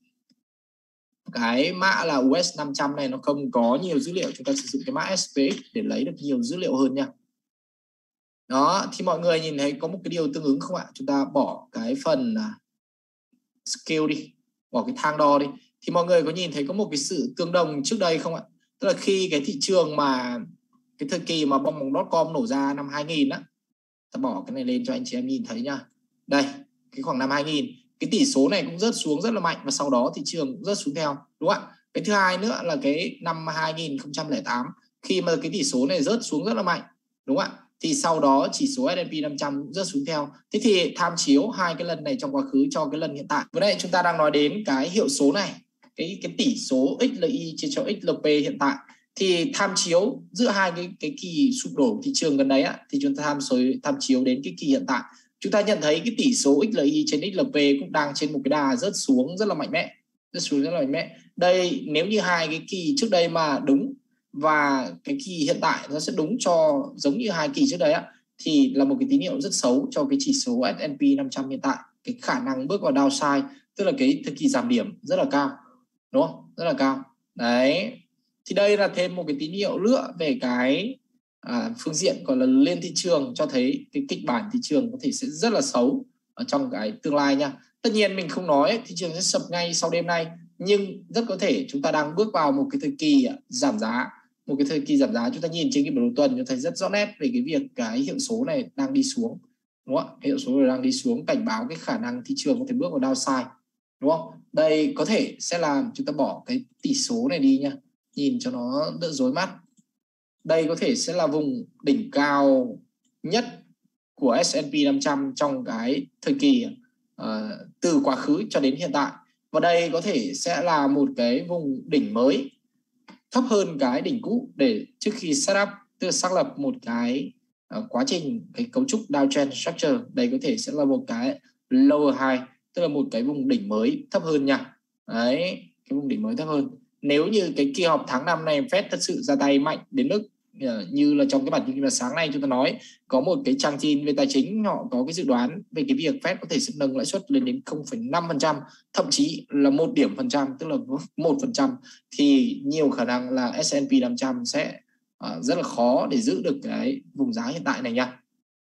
Speaker 1: cái mã là U S năm trăm này nó không có nhiều dữ liệu, chúng ta sử dụng cái mã S P X để lấy được nhiều dữ liệu hơn nha. Đó, thì mọi người nhìn thấy có một cái điều tương ứng không ạ? Chúng ta bỏ cái phần scale đi, bỏ cái thang đo đi, thì mọi người có nhìn thấy có một cái sự tương đồng trước đây không ạ? Tức là khi cái thị trường mà cái thời kỳ mà bong bóng .com nổ ra năm hai nghìn á, ta bỏ cái này lên cho anh chị em nhìn thấy nha. Đây, cái khoảng năm hai nghìn, cái tỷ số này cũng rớt xuống rất là mạnh, và sau đó thị trường cũng rớt xuống theo, đúng không ạ? Cái thứ hai nữa là cái năm hai nghìn không trăm lẻ tám, khi mà cái tỷ số này rớt xuống rất là mạnh, đúng không ạ? Thì sau đó chỉ số S and P năm trăm cũng rớt xuống theo. Thế thì tham chiếu hai cái lần này trong quá khứ cho cái lần hiện tại. Vừa nãy chúng ta đang nói đến cái hiệu số này, cái cái tỷ số X L I chia cho X L P hiện tại, thì tham chiếu giữa hai cái cái kỳ sụp đổ thị trường gần đấy á, thì chúng ta tham số tham chiếu đến cái kỳ hiện tại, chúng ta nhận thấy cái tỷ số X L I trên X L P cũng đang trên một cái đà rớt xuống rất là mạnh mẽ, rớt xuống rất là mạnh mẽ. Đây, nếu như hai cái kỳ trước đây mà đúng, và cái kỳ hiện tại nó sẽ đúng cho giống như hai kỳ trước đấy á, thì là một cái tín hiệu rất xấu cho cái chỉ số S and P năm trăm hiện tại. Cái khả năng bước vào downside, tức là cái thời kỳ giảm điểm rất là cao, đúng không? Rất là cao. Đấy. Thì đây là thêm một cái tín hiệu nữa về cái à, phương diện gọi là liên thị trường, cho thấy cái kịch bản thị trường có thể sẽ rất là xấu ở trong cái tương lai nha. Tất nhiên mình không nói thị trường sẽ sập ngay sau đêm nay, nhưng rất có thể chúng ta đang bước vào một cái thời kỳ giảm giá. Một cái thời kỳ giảm giá, chúng ta nhìn trên cái biểu đồ tuần cho thấy rất rõ nét về cái việc cái hiệu số này đang đi xuống, đúng không ạ? Cái hiệu số này đang đi xuống, cảnh báo cái khả năng thị trường có thể bước vào downside, đúng không? Đây có thể sẽ làm chúng ta bỏ cái tỷ số này đi nha, nhìn cho nó đỡ rối mắt. Đây có thể sẽ là vùng đỉnh cao nhất của ét and pê năm trăm trong cái thời kỳ uh, từ quá khứ cho đến hiện tại. Và đây có thể sẽ là một cái vùng đỉnh mới thấp hơn cái đỉnh cũ để trước khi setup, tức là xác lập một cái uh, quá trình cái cấu trúc downtrend structure. Đây có thể sẽ là một cái lower high, tức là một cái vùng đỉnh mới thấp hơn nha. Đấy, cái vùng đỉnh mới thấp hơn. Nếu như cái kỳ họp tháng năm này Fed thật sự ra tay mạnh đến mức uh, như là trong cái bản tin là sáng nay chúng ta nói, có một cái trang tin về tài chính họ có cái dự đoán về cái việc Fed có thể sẽ nâng lãi suất lên đến không phẩy năm phần trăm, thậm chí là một điểm phần trăm, tức là một phần trăm, thì nhiều khả năng là ét and pê năm trăm sẽ uh, rất là khó để giữ được cái vùng giá hiện tại này nha.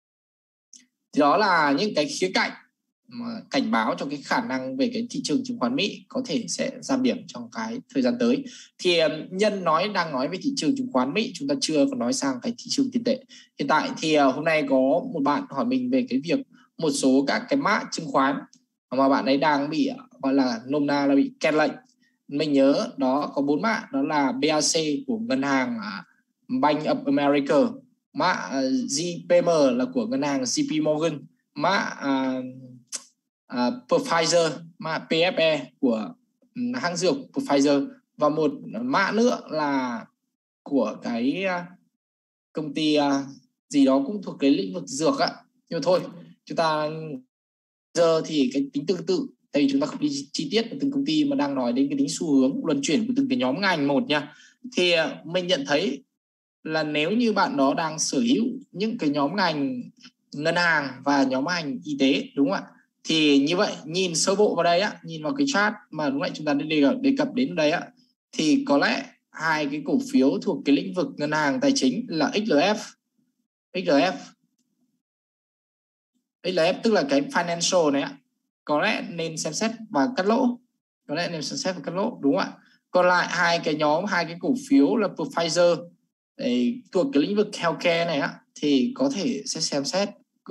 Speaker 1: Thì đó là những cái khía cạnh mà cảnh báo cho cái khả năng về cái thị trường chứng khoán Mỹ có thể sẽ giảm điểm trong cái thời gian tới. Thì nhân nói đang nói về thị trường chứng khoán Mỹ, chúng ta chưa còn nói sang cái thị trường tiền tệ. Hiện tại thì hôm nay có một bạn hỏi mình về cái việc một số các cái mã chứng khoán mà bạn ấy đang bị gọi là nôm na là bị kẹt lệnh. Mình nhớ đó có bốn mã, đó là bê a xê của ngân hàng Bank of America, mã giê pê em là của ngân hàng giê pê Morgan, mã uh, uh, Pfizer, mã pê ép e của hãng dược Pfizer, và một mã nữa là của cái uh, công ty uh, gì đó cũng thuộc cái lĩnh vực dược ạ. Nhưng mà thôi, chúng ta giờ thì cái tính tương tự, tại vì chúng ta không đi chi tiết của từng công ty mà đang nói đến cái tính xu hướng luân chuyển của từng cái nhóm ngành một nha. Thì uh, mình nhận thấy là nếu như bạn đó đang sở hữu những cái nhóm ngành ngân hàng và nhóm ngành y tế, đúng không ạ? Thì như vậy nhìn sơ bộ vào đây á, nhìn vào cái chart mà đúng lại chúng ta đề, đề cập đến đây á, thì có lẽ hai cái cổ phiếu thuộc cái lĩnh vực ngân hàng tài chính là ích lờ ép, ích lờ ép, ích lờ ép tức là cái financial này á, có lẽ nên xem xét và cắt lỗ, có lẽ nên xem xét và cắt lỗ, đúng không ạ? Còn lại hai cái nhóm, hai cái cổ phiếu là Pfizer để thuộc cái lĩnh vực healthcare này á, thì có thể sẽ xem xét,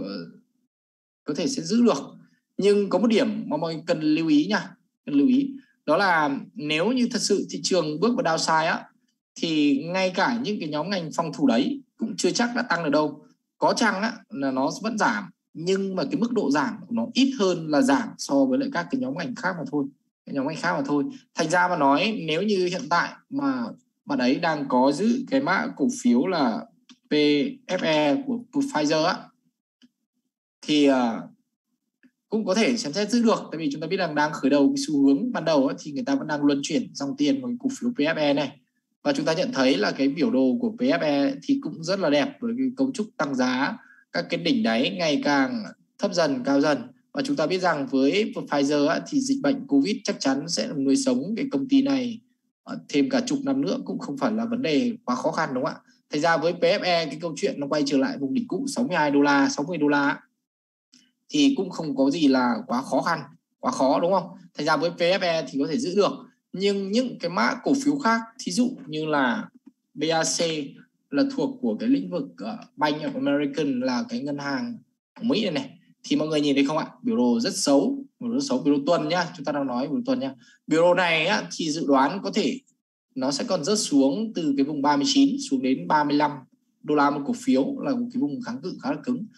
Speaker 1: có thể sẽ giữ được. Nhưng có một điểm mà mọi người cần lưu ý nha, cần lưu ý đó là nếu như thật sự thị trường bước vào downside á, thì ngay cả những cái nhóm ngành phòng thủ đấy cũng chưa chắc đã tăng được đâu. Có chăng á là nó vẫn giảm, nhưng mà cái mức độ giảm của nó ít hơn là giảm so với lại các cái nhóm ngành khác mà thôi, cái nhóm ngành khác mà thôi. Thành ra mà nói, nếu như hiện tại mà bạn ấy đang có giữ cái mã cổ phiếu là pê ép e của Pfizer á, thì uh, cũng có thể xem xét giữ được, tại vì chúng ta biết rằng đang khởi đầu cái xu hướng ban đầu ấy, thì người ta vẫn đang luân chuyển dòng tiền vào cổ phiếu pê ép e này, và chúng ta nhận thấy là cái biểu đồ của pê ép e thì cũng rất là đẹp với cái cấu trúc tăng giá, các cái đỉnh đáy ngày càng thấp dần cao dần. Và chúng ta biết rằng với Pfizer ấy, thì dịch bệnh Covid chắc chắn sẽ nuôi sống cái công ty này thêm cả chục năm nữa cũng không phải là vấn đề quá khó khăn, đúng không ạ? Thành ra với pê ép e cái câu chuyện nó quay trở lại vùng đỉnh cũ sáu mươi hai đô la, sáu mươi đô la thì cũng không có gì là quá khó khăn, quá khó, đúng không? Thành ra với pê ép e thì có thể giữ được. Nhưng những cái mã cổ phiếu khác, thí dụ như là bê a xê là thuộc của cái lĩnh vực uh, Bank of American, là cái ngân hàng của Mỹ này này, thì mọi người nhìn thấy không ạ? Biểu đồ rất xấu, biểu đồ rất xấu, biểu đồ tuần nhá, chúng ta đang nói biểu đồ tuần nhá. Biểu đồ này á, thì dự đoán có thể nó sẽ còn rớt xuống từ cái vùng ba mươi chín xuống đến ba mươi lăm đô la một cổ phiếu, là một cái vùng kháng cự khá là cứng.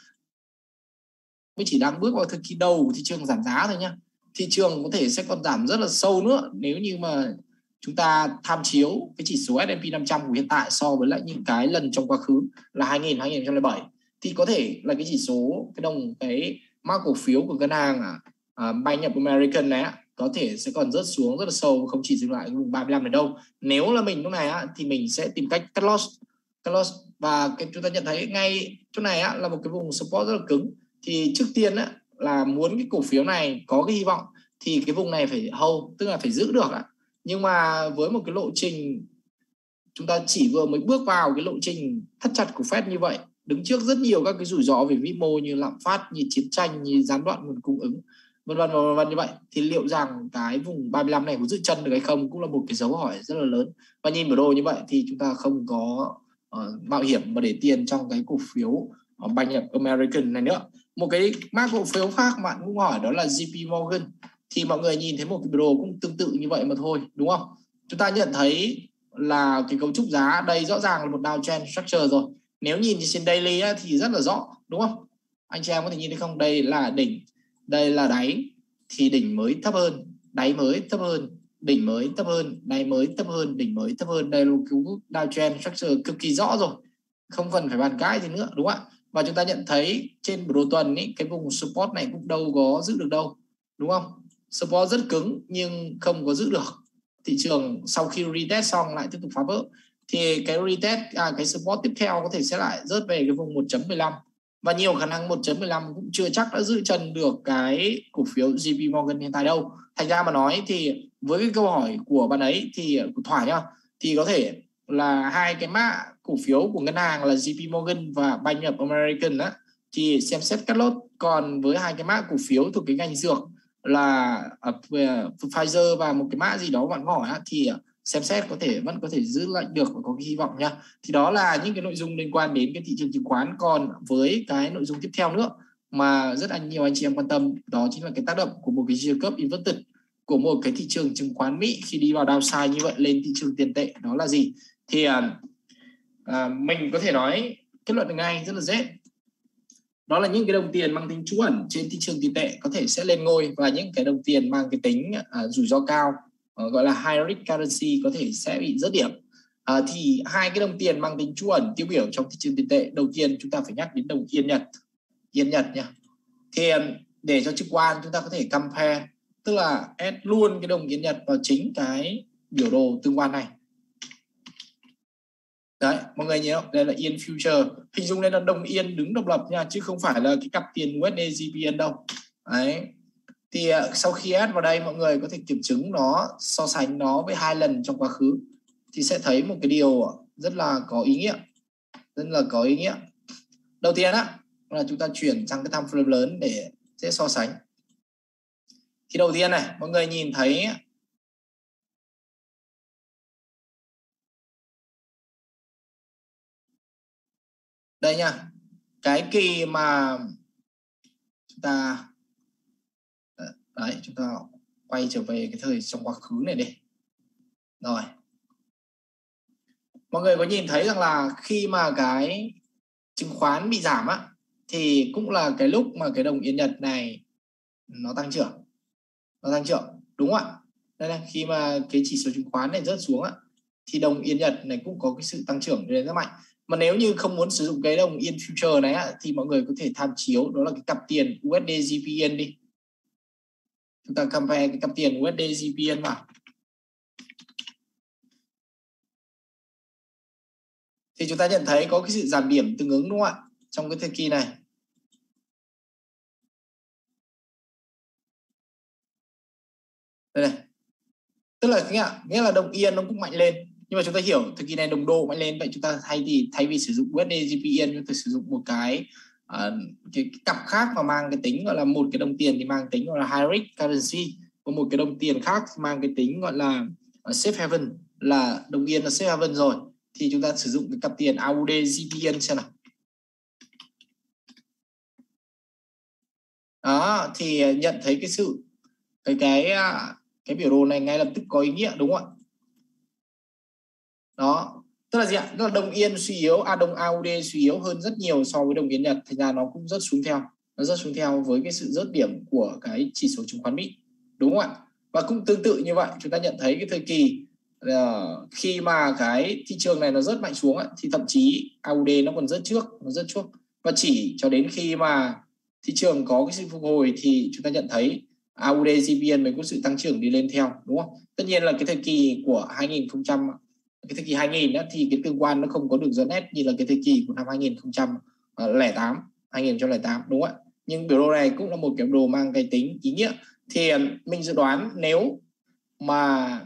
Speaker 1: Mới chỉ đang bước vào thời kỳ đầu của thị trường giảm giá thôi nhá. Thị trường có thể sẽ còn giảm rất là sâu nữa nếu như mà chúng ta tham chiếu cái chỉ số ét and pê năm trăm của hiện tại so với lại những cái lần trong quá khứ là hai nghìn, hai nghìn không trăm lẻ bảy, thì có thể là cái chỉ số cái đồng cái mã cổ phiếu của ngân hàng à, Bank of American này có thể sẽ còn rớt xuống rất là sâu, không chỉ dừng lại cái vùng ba mươi lăm này đâu. Nếu là mình lúc này á, thì mình sẽ tìm cách cắt loss, cắt loss. Và cái chúng ta nhận thấy ngay chỗ này á, là một cái vùng support rất là cứng. Thì trước tiên á, là muốn cái cổ phiếu này có cái hy vọng thì cái vùng này phải hold, tức là phải giữ được á. Nhưng mà với một cái lộ trình chúng ta chỉ vừa mới bước vào cái lộ trình thắt chặt của Fed như vậy, đứng trước rất nhiều các cái rủi ro về vĩ mô như lạm phát, như chiến tranh, như gián đoạn nguồn cung ứng, vân vân vân vân như vậy, thì liệu rằng cái vùng ba mươi lăm này có giữ chân được hay không cũng là một cái dấu hỏi rất là lớn. Và nhìn biểu đồ như vậy thì chúng ta không có uh, mạo hiểm mà để tiền trong cái cổ phiếu uh, Bank of American này nữa. Một cái mã cổ phiếu khác bạn cũng hỏi đó là J P Morgan, thì mọi người nhìn thấy một cái biểu đồ cũng tương tự như vậy mà thôi, đúng không? Chúng ta nhận thấy là cái cấu trúc giá đây rõ ràng là một downtrend structure rồi. Nếu nhìn trên daily á, thì rất là rõ, đúng không? Anh chị em có thể nhìn thấy không? Đây là đỉnh, đây là đáy, thì đỉnh mới thấp hơn, đáy mới thấp hơn, đỉnh mới thấp hơn, đáy mới thấp hơn, đỉnh mới thấp hơn. Đây là một cái downtrend structure cực kỳ rõ rồi, không cần phải bàn cãi gì nữa, đúng không ạ? Và chúng ta nhận thấy trên biểu đồ tuần ấy, cái vùng support này cũng đâu có giữ được đâu, đúng không? Support rất cứng nhưng không có giữ được. Thị trường sau khi retest xong lại tiếp tục phá vỡ, thì cái retest à, cái support tiếp theo có thể sẽ lại rớt về cái vùng một chấm mười lăm, và nhiều khả năng một chấm mười lăm cũng chưa chắc đã giữ chân được cái cổ phiếu J P Morgan hiện tại đâu. Thành ra mà nói thì với cái câu hỏi của bạn ấy thì của Thoại nhá, thì có thể là hai cái mã cổ phiếu của ngân hàng là J P Morgan và Bank of American á, thì xem xét cắt lốt. Còn với hai cái mã cổ phiếu thuộc cái ngành dược là uh, Pfizer và một cái mã gì đó bạn hỏi á, thì xem xét có thể vẫn có thể giữ lại được và có cái hy vọng nha. Thì đó là những cái nội dung liên quan đến cái thị trường chứng khoán. Còn với cái nội dung tiếp theo nữa mà rất là nhiều anh chị em quan tâm, đó chính là cái tác động của một cái yield curve inverted của một cái thị trường chứng khoán Mỹ khi đi vào downside như vậy lên thị trường tiền tệ. Đó là gì? Thì à, à, mình có thể nói kết luận ngay rất là dễ. Đó là những cái đồng tiền mang tính trú ẩn trên thị trường tiền tệ có thể sẽ lên ngôi, và những cái đồng tiền mang cái tính uh, rủi ro cao, uh, gọi là high risk currency, có thể sẽ bị rớt điểm. Uh, thì hai cái đồng tiền mang tính trú ẩn tiêu biểu trong thị trường tiền tệ, đầu tiên chúng ta phải nhắc đến đồng Yên Nhật. Yên Nhật nha. Thì um, để cho trực quan chúng ta có thể compare, tức là add luôn cái đồng Yên Nhật vào chính cái biểu đồ tương quan này. Đấy, mọi người nhớ đây là Yên Future, hình dung đây là đồng Yên đứng độc lập nha, chứ không phải là cái cặp tiền u ét đê giê pê en đâu. Đấy, thì uh, sau khi add vào đây, mọi người có thể kiểm chứng nó, so sánh nó với hai lần trong quá khứ, thì sẽ thấy một cái điều rất là có ý nghĩa, rất là có ý nghĩa. Đầu tiên á là chúng ta chuyển sang cái time frame lớn để dễ so sánh. Thì đầu tiên này, mọi người nhìn thấy đây nha, cái kỳ mà chúng ta đấy, chúng ta quay trở về cái thời trong quá khứ này đi. Rồi, mọi người có nhìn thấy rằng là khi mà cái chứng khoán bị giảm á, thì cũng là cái lúc mà cái đồng Yên Nhật này nó tăng trưởng, nó tăng trưởng đúng không ạ? Đây này, khi mà cái chỉ số chứng khoán này rớt xuống á, thì đồng Yên Nhật này cũng có cái sự tăng trưởng lên rất mạnh. Mà nếu như không muốn sử dụng cái đồng Yên Future này á, thì mọi người có thể tham chiếu đó là cái cặp tiền u ét đê giê pê en đi. Chúng ta compare cái cặp tiền u ét đê giê pê en vào, thì chúng ta nhận thấy có cái sự giảm điểm tương ứng đúng không ạ, trong cái thời kỳ này. Đây này, tức là nghĩa, nghĩa là đồng Yên nó cũng mạnh lên, nhưng mà chúng ta hiểu thời kỳ này đồng đô mạnh lên, vậy chúng ta thay vì thay vì sử dụng u ét đê giê pê en, chúng ta sử dụng một cái, uh, cái, cái cặp khác mà mang cái tính gọi là một cái đồng tiền thì mang tính gọi là high risk currency, và một cái đồng tiền khác mang cái tính gọi là uh, safe haven, là đồng Yên là safe haven rồi, thì chúng ta sử dụng cái cặp tiền a u đê giê pê en xem nào. Đó, thì nhận thấy cái sự cái cái cái biểu đồ này ngay lập tức có ý nghĩa đúng không ạ? Đó, tức là gì ạ? Tức là đồng Yên suy yếu, à đồng a u đê suy yếu hơn rất nhiều so với đồng Yên Nhật, thành ra nó cũng rất xuống theo, nó rất xuống theo với cái sự rớt điểm của cái chỉ số chứng khoán Mỹ, đúng không ạ? Và cũng tương tự như vậy, chúng ta nhận thấy cái thời kỳ uh, khi mà cái thị trường này nó rớt mạnh xuống thì thậm chí a u đê nó còn rớt trước, nó rớt trước, và chỉ cho đến khi mà thị trường có cái sự phục hồi thì chúng ta nhận thấy a u đê giê pê en mới có sự tăng trưởng đi lên theo, đúng không? Tất nhiên là cái thời kỳ của hai nghìn không trăm, cái thời kỳ hai nghìn đó, thì cái tương quan nó không có được rõ nét như là cái thời kỳ của năm hai nghìn không trăm lẻ tám, hai nghìn không trăm lẻ tám, đúng không ạ? Nhưng biểu đồ này cũng là một cái biểu đồ mang cái tính ý nghĩa. Thì mình dự đoán nếu mà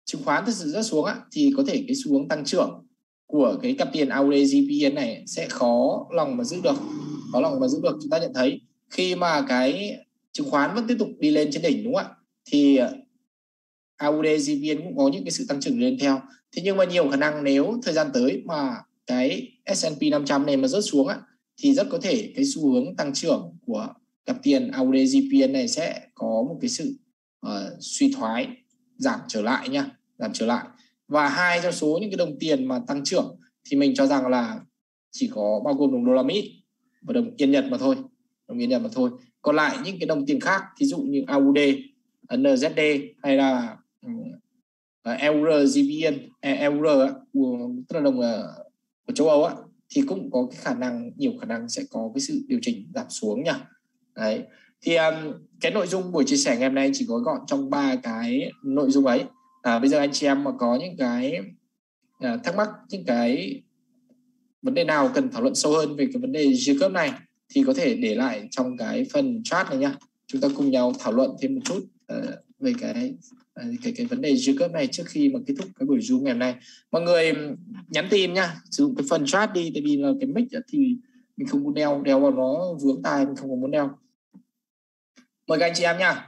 Speaker 1: chứng khoán thực sự rất xuống á, thì có thể cái xu hướng tăng trưởng của cái cặp tiền a u đê giê pê en này sẽ khó lòng mà giữ được, khó lòng mà giữ được. Chúng ta nhận thấy khi mà cái chứng khoán vẫn tiếp tục đi lên trên đỉnh, đúng không ạ, thì a u đê giê pê en cũng có những cái sự tăng trưởng lên theo. Thế nhưng mà nhiều khả năng nếu thời gian tới mà cái ét and pê năm trăm này mà rớt xuống á, thì rất có thể cái xu hướng tăng trưởng của cặp tiền a u đê giê pê en này sẽ có một cái sự uh, suy thoái, giảm trở lại nha, giảm trở lại. Và hai trong số những cái đồng tiền mà tăng trưởng thì mình cho rằng là chỉ có bao gồm đồng đô la Mỹ và đồng yên Nhật mà thôi, đồng yên Nhật mà thôi. Còn lại những cái đồng tiền khác, ví dụ như a u đê, en zét đê hay là Euro giê pê en, Euro tức là đồng của châu Âu á, thì cũng có cái khả năng, nhiều khả năng sẽ có cái sự điều chỉnh giảm xuống nha. Đấy. Thì um, cái nội dung buổi chia sẻ ngày hôm nay chỉ có gọn trong ba cái nội dung ấy. À, bây giờ anh chị em mà có những cái à, thắc mắc, những cái vấn đề nào cần thảo luận sâu hơn về cái vấn đề yield curve này thì có thể để lại trong cái phần chat này nhá. Chúng ta cùng nhau thảo luận thêm một chút uh, về cái cái cái vấn đề yield curve này trước khi mà kết thúc cái buổi Zoom ngày hôm nay. Mọi người nhắn tin nhá, sử dụng cái phần chat đi, tại vì là cái mic thì mình không muốn đeo, đeo vào nó vướng tai, mình không có muốn đeo. Mời các anh chị em nhá.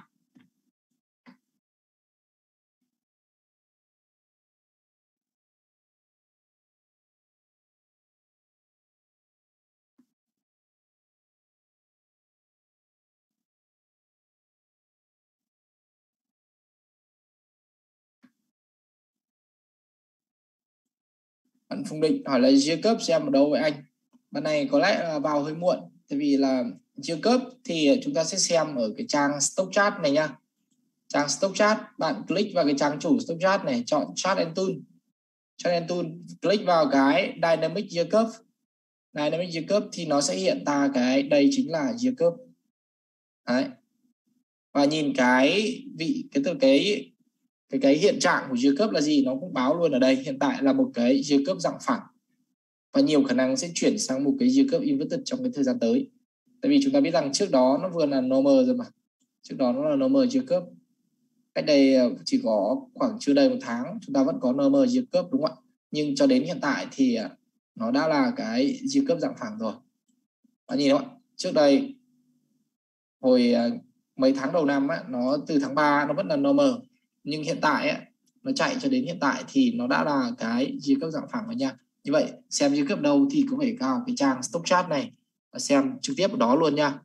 Speaker 1: Bạn Phương Định hỏi là yield curve xem ở đâu vậy anh? Bạn này có lẽ là vào hơi muộn, tại vì là yield curve thì chúng ta sẽ xem ở cái trang stock chart này nha. Trang stock chart, bạn click vào cái trang chủ stock chart này, chọn chart and tool, chart and tool, click vào cái dynamic yield curve. Dynamic yield curve thì nó sẽ hiện ra cái đây chính là yield curve. Đấy. Và nhìn cái vị cái từ cái cái cái hiện trạng của yield curve là gì, nó cũng báo luôn ở đây. Hiện tại là một cái yield curve dạng phẳng và nhiều khả năng sẽ chuyển sang một cái yield curve inverted trong cái thời gian tới. Tại vì chúng ta biết rằng trước đó nó vừa là normal rồi mà, trước đó nó là normal yield curve. Cách đây chỉ có khoảng chưa đầy một tháng chúng ta vẫn có normal yield curve, đúng không ạ? Nhưng cho đến hiện tại thì nó đã là cái yield curve dạng phẳng rồi. Bạn nhìn không ạ? Trước đây hồi mấy tháng đầu năm á, nó từ tháng ba nó vẫn là normal, nhưng hiện tại á, nó chạy cho đến hiện tại thì nó đã là cái yield curve dạng phẳng rồi nha. Như vậy xem yield curve đâu thì có phải vào cái trang stock chart này và xem trực tiếp ở đó luôn nha.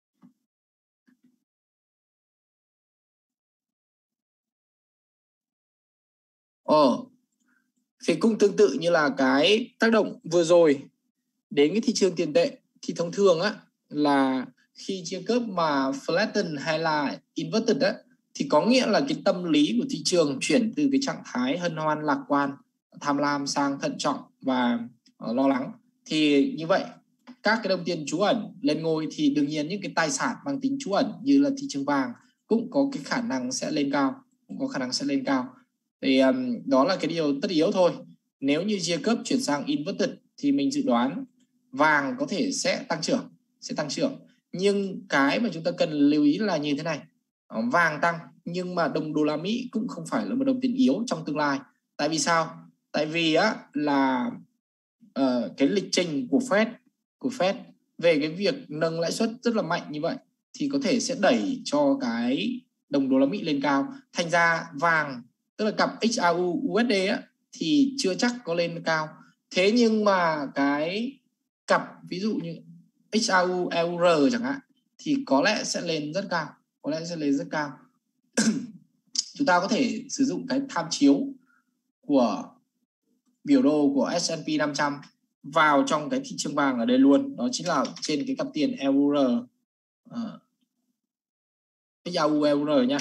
Speaker 1: Ồ, thì cũng tương tự như là cái tác động vừa rồi đến cái thị trường tiền tệ, thì thông thường á là khi yield curve mà flatten hay là inverted á, thì có nghĩa là cái tâm lý của thị trường chuyển từ cái trạng thái hân hoan lạc quan, tham lam sang thận trọng và uh, lo lắng. Thì như vậy các cái đồng tiền trú ẩn lên ngôi thì đương nhiên những cái tài sản mang tính trú ẩn như là thị trường vàng cũng có cái khả năng sẽ lên cao, cũng có khả năng sẽ lên cao. Thì um, đó là cái điều tất yếu thôi. Nếu như yield curve chuyển sang inverted thì mình dự đoán vàng có thể sẽ tăng trưởng, sẽ tăng trưởng. Nhưng cái mà chúng ta cần lưu ý là như thế này, vàng tăng nhưng mà đồng đô la Mỹ cũng không phải là một đồng tiền yếu trong tương lai. Tại vì sao? Tại vì á là uh, cái lịch trình của Fed của Fed về cái việc nâng lãi suất rất là mạnh như vậy thì có thể sẽ đẩy cho cái đồng đô la Mỹ lên cao. Thành ra vàng, tức là cặp ích a u u ét đê á, thì chưa chắc có lên cao. Thế nhưng mà cái cặp ví dụ như ích a u e u rờ chẳng hạn thì có lẽ sẽ lên rất cao, có lẽ sẽ lên rất cao. Chúng ta có thể sử dụng cái tham chiếu của biểu đồ của ét and pê năm trăm vào trong cái thị trường vàng ở đây luôn, đó chính là trên cái cặp tiền e u rờ uh, ích a u e u rờ nha.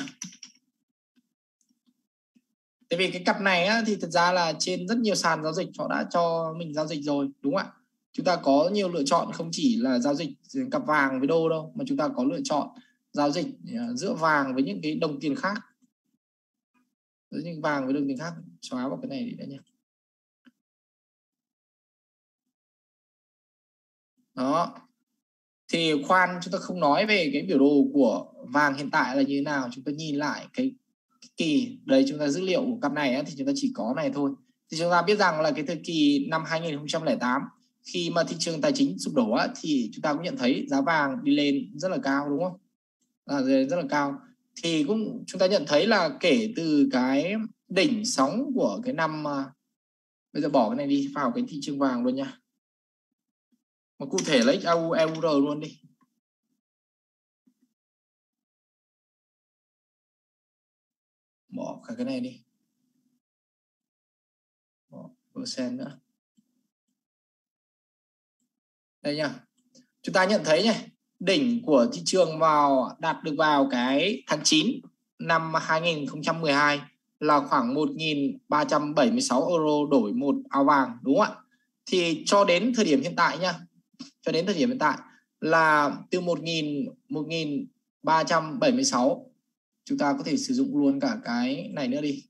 Speaker 1: Tại vì cái cặp này á, thì thật ra là trên rất nhiều sàn giao dịch họ đã cho mình giao dịch rồi, đúng không ạ? Chúng ta có nhiều lựa chọn, không chỉ là giao dịch cặp vàng với đô đâu, mà chúng ta có lựa chọn giao dịch giữa vàng với những cái đồng tiền khác, giữa những vàng với đồng tiền khác. Xóa vào cái này để đấy nhé. Đó. Thì khoan, chúng ta không nói về cái biểu đồ của vàng hiện tại là như thế nào, chúng ta nhìn lại cái kỳ. Đây chúng ta dữ liệu của cặp này á, thì chúng ta chỉ có này thôi. Thì chúng ta biết rằng là cái thời kỳ năm hai nghìn không trăm lẻ tám khi mà thị trường tài chính sụp đổ á, thì chúng ta cũng nhận thấy giá vàng đi lên rất là cao, đúng không? À, rất là cao. Thì cũng chúng ta nhận thấy là kể từ cái đỉnh sóng của cái năm, bây giờ bỏ cái này đi vào cái thị trường vàng luôn nha, mà cụ thể lấy e u e u rờ luôn đi. Bỏ cả cái này đi, bỏ percent nữa. Đây nha, chúng ta nhận thấy nhé, đỉnh của thị trường vào đạt được vào cái tháng chín năm hai nghìn không trăm mười hai là khoảng một nghìn ba trăm bảy mươi sáu euro đổi một áo vàng, đúng không ạ? Thì cho đến thời điểm hiện tại nha, cho đến thời điểm hiện tại là từ một nghìn ba trăm bảy mươi sáu, chúng ta có thể sử dụng luôn cả cái này nữa đi,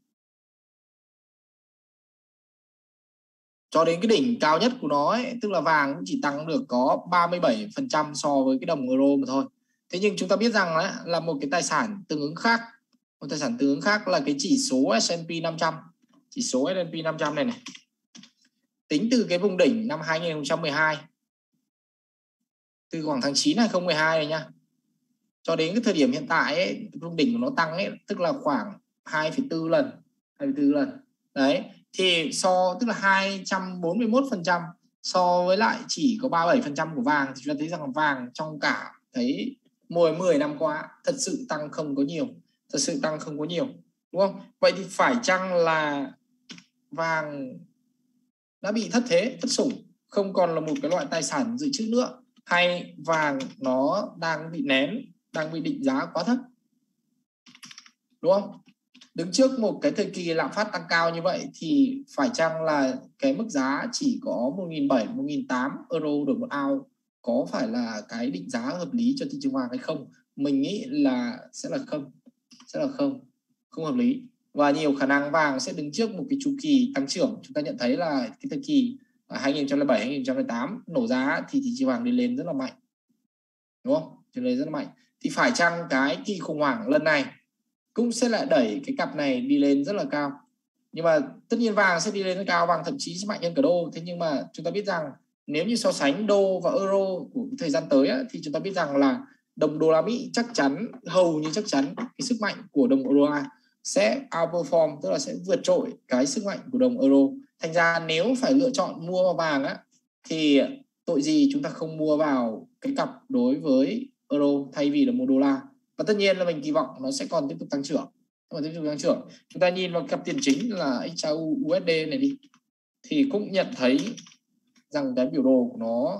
Speaker 1: cho đến cái đỉnh cao nhất của nó ấy, tức là vàng cũng chỉ tăng được có ba mươi bảy phần trăm so với cái đồng euro mà thôi. Thế nhưng chúng ta biết rằng ấy, là một cái tài sản tương ứng khác, một tài sản tương ứng khác là cái chỉ số S and P năm trăm, chỉ số S and P năm trăm này này, tính từ cái vùng đỉnh năm hai nghìn không trăm mười hai, từ khoảng tháng chín hai nghìn không trăm mười hai này nha, cho đến cái thời điểm hiện tại ấy, vùng đỉnh của nó tăng ấy, tức là khoảng hai phẩy bốn lần, hai phẩy bốn lần đấy, thì so tức là hai trăm bốn mươi mốt phần trăm so với lại chỉ có ba mươi bảy phần trăm của vàng, thì chúng ta thấy rằng vàng trong cả cái mùa mười năm qua thật sự tăng không có nhiều, thật sự tăng không có nhiều, đúng không? Vậy thì phải chăng là vàng đã bị thất thế, thất sủng, không còn là một cái loại tài sản dự trữ nữa, hay vàng nó đang bị nén, đang bị định giá quá thấp, đúng không? Đứng trước một cái thời kỳ lạm phát tăng cao như vậy thì phải chăng là cái mức giá chỉ có một nghìn bảy trăm, một nghìn tám trăm euro đổi một ounce có phải là cái định giá hợp lý cho thị trường vàng hay không? Mình nghĩ là sẽ là không, sẽ là không, không hợp lý. Và nhiều khả năng vàng sẽ đứng trước một cái chu kỳ tăng trưởng. Chúng ta nhận thấy là cái thời kỳ hai nghìn không trăm lẻ bảy, hai nghìn không trăm lẻ tám nổ giá thì thị trường vàng đi lên rất là mạnh, đúng không? Đi lên rất là mạnh. Thì phải chăng cái kỳ khủng hoảng lần này cũng sẽ lại đẩy cái cặp này đi lên rất là cao. Nhưng mà tất nhiên vàng sẽ đi lên rất cao, vàng thậm chí sẽ mạnh hơn cả đô. Thế nhưng mà chúng ta biết rằng nếu như so sánh đô và euro của thời gian tới á, thì chúng ta biết rằng là đồng đô la Mỹ chắc chắn, hầu như chắc chắn cái sức mạnh của đồng euro sẽ outperform, tức là sẽ vượt trội cái sức mạnh của đồng euro. Thành ra nếu phải lựa chọn mua vào vàng á, thì tội gì chúng ta không mua vào cái cặp đối với euro thay vì là mua đô la. Và tất nhiên là mình kỳ vọng nó sẽ còn tiếp tục tăng trưởng, còn tiếp tục tăng trưởng. Chúng ta nhìn vào cặp tiền chính là ích a u u ét đê này đi, thì cũng nhận thấy rằng cái biểu đồ của nó,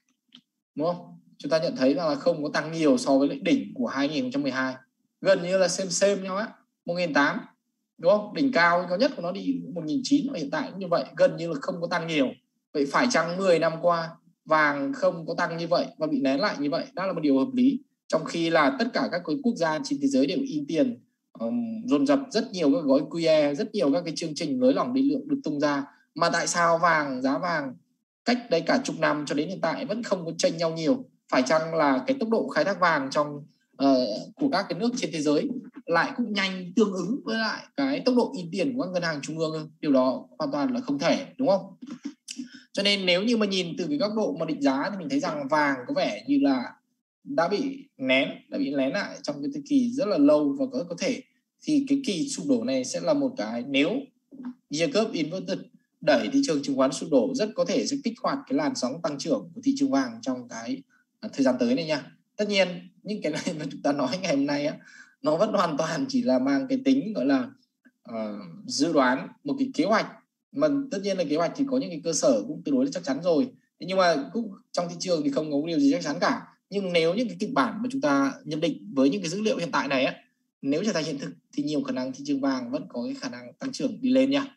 Speaker 1: đúng không? Chúng ta nhận thấy là không có tăng nhiều so với đỉnh của hai nghìn không trăm mười hai, gần như là xem xem nhau á, một nghìn tám trăm, đúng không? Đỉnh cao cao nhất của nó đi một nghìn chín trăm, và hiện tại cũng như vậy, gần như là không có tăng nhiều. Vậy phải chăng mười năm qua vàng không có tăng như vậy và bị nén lại như vậy, đó là một điều hợp lý, trong khi là tất cả các cái quốc gia trên thế giới đều in tiền um, dồn dập rất nhiều các gói quy e, rất nhiều các cái chương trình nới lỏng định lượng được tung ra, mà tại sao vàng, giá vàng cách đây cả chục năm cho đến hiện tại vẫn không có chênh nhau nhiều? Phải chăng là cái tốc độ khai thác vàng trong uh, của các cái nước trên thế giới lại cũng nhanh tương ứng với lại cái tốc độ in tiền của các ngân hàng trung ương hơn? Điều đó hoàn toàn là không thể, đúng không? Cho nên nếu như mà nhìn từ cái góc độ mà định giá thì mình thấy rằng vàng có vẻ như là đã bị nén, đã bị nén lại trong cái thời kỳ rất là lâu, và có có thể thì cái kỳ sụp đổ này sẽ là một cái, nếu yield curve inverted đẩy thị trường chứng khoán sụp đổ, rất có thể sẽ kích hoạt cái làn sóng tăng trưởng của thị trường vàng trong cái thời gian tới này nha. Tất nhiên những cái này mà chúng ta nói ngày hôm nay á, nó vẫn hoàn toàn chỉ là mang cái tính gọi là uh, dự đoán, một cái kế hoạch, mà tất nhiên là kế hoạch thì có những cái cơ sở cũng tương đối là chắc chắn rồi. Thế nhưng mà cũng trong thị trường thì không có điều gì chắc chắn cả. Nhưng nếu những cái kịch bản mà chúng ta nhận định với những cái dữ liệu hiện tại này á, nếu trở thành hiện thực thì nhiều khả năng thị trường vàng vẫn có cái khả năng tăng trưởng đi lên nha.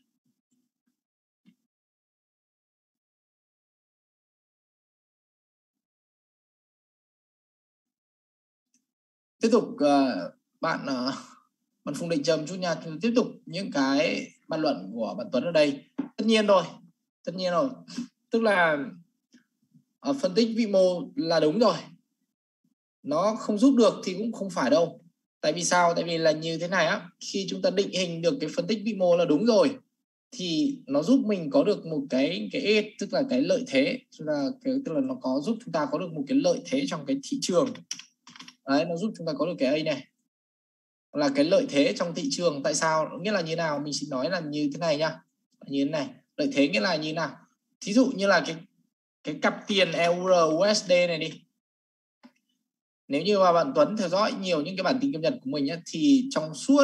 Speaker 1: Tiếp tục uh, bạn uh, bạn Phùng Định Trầm chút nha, tiếp tục những cái bàn luận của bạn Tuấn ở đây. Tất nhiên rồi, tất nhiên rồi, tức là uh, phân tích vĩ mô là đúng rồi, nó không giúp được thì cũng không phải đâu. Tại vì sao? Tại vì là như thế này á, khi chúng ta định hình được cái phân tích vĩ mô là đúng rồi thì nó giúp mình có được một cái cái edge, tức là cái lợi thế, tức là cái, tức là nó có giúp chúng ta có được một cái lợi thế trong cái thị trường. Đấy, nó giúp chúng ta có được cái A này, là cái lợi thế trong thị trường. Tại sao? Nghĩa là như nào? Mình xin nói là như thế này nhá. Như thế này, lợi thế nghĩa là như nào? Thí dụ như là cái cái cặp tiền euro u ét đê này đi. Nếu như mà bạn Tuấn theo dõi nhiều những cái bản tin cập nhật của mình ấy, thì trong suốt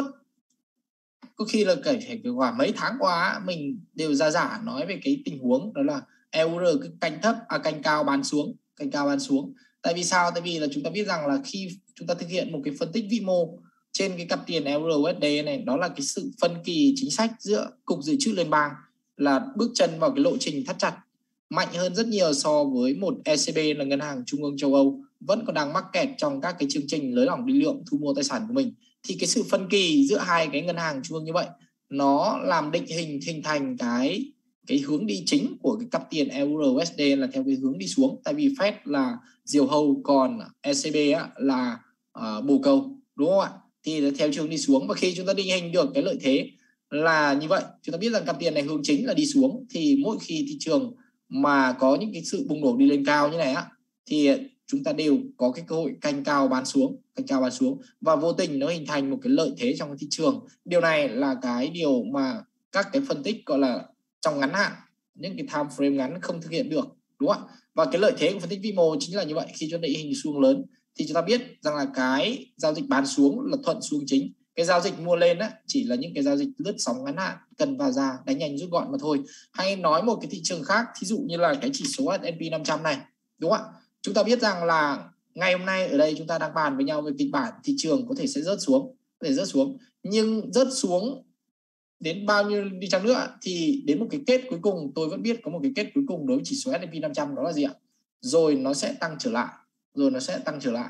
Speaker 1: có khi là kể phải khoảng mấy tháng qua mình đều ra giả nói về cái tình huống đó là euro cứ canh thấp à canh cao bán xuống, canh cao bán xuống. Tại vì sao? Tại vì là chúng ta biết rằng là khi chúng ta thực hiện một cái phân tích vĩ mô trên cái cặp tiền euro u ét đê này, đó là cái sự phân kỳ chính sách giữa cục dự trữ liên bang là bước chân vào cái lộ trình thắt chặt mạnh hơn rất nhiều so với một e xê bê là ngân hàng trung ương châu Âu vẫn còn đang mắc kẹt trong các cái chương trình nới lỏng định lượng thu mua tài sản của mình. Thì cái sự phân kỳ giữa hai cái ngân hàng trung ương như vậy nó làm định hình hình thành cái cái hướng đi chính của cái cặp tiền euro u ét đê là theo cái hướng đi xuống. Tại vì Fed là diều hâu, còn e xê bê á, là uh, bồ câu, đúng không ạ? Thì theo trường đi xuống, và khi chúng ta định hình được cái lợi thế là như vậy, chúng ta biết rằng cặp tiền này hướng chính là đi xuống, thì mỗi khi thị trường mà có những cái sự bùng nổ đi lên cao như này á, thì chúng ta đều có cái cơ hội canh cao bán xuống, canh cao bán xuống, và vô tình nó hình thành một cái lợi thế trong thị trường. Điều này là cái điều mà các cái phân tích gọi là trong ngắn hạn, những cái time frame ngắn không thực hiện được, đúng không ạ? Và cái lợi thế của phân tích vĩ mô chính là như vậy. Khi cho định hình xu hướng lớn thì chúng ta biết rằng là cái giao dịch bán xuống là thuận xu hướng chính, cái giao dịch mua lên á chỉ là những cái giao dịch lướt sóng ngắn hạn, cần vào ra đánh nhanh rút gọn mà thôi. Hay nói một cái thị trường khác, thí dụ như là cái chỉ số ét and pê năm trăm này, đúng không ạ? Chúng ta biết rằng là ngày hôm nay ở đây chúng ta đang bàn với nhau về kịch bản thị trường có thể sẽ rớt xuống, có thể rớt xuống, nhưng rớt xuống đến bao nhiêu đi chăng nữa thì đến một cái kết cuối cùng, tôi vẫn biết có một cái kết cuối cùng đối với chỉ số ét and pê năm trăm, đó là gì ạ? Rồi nó sẽ tăng trở lại, rồi nó sẽ tăng trở lại.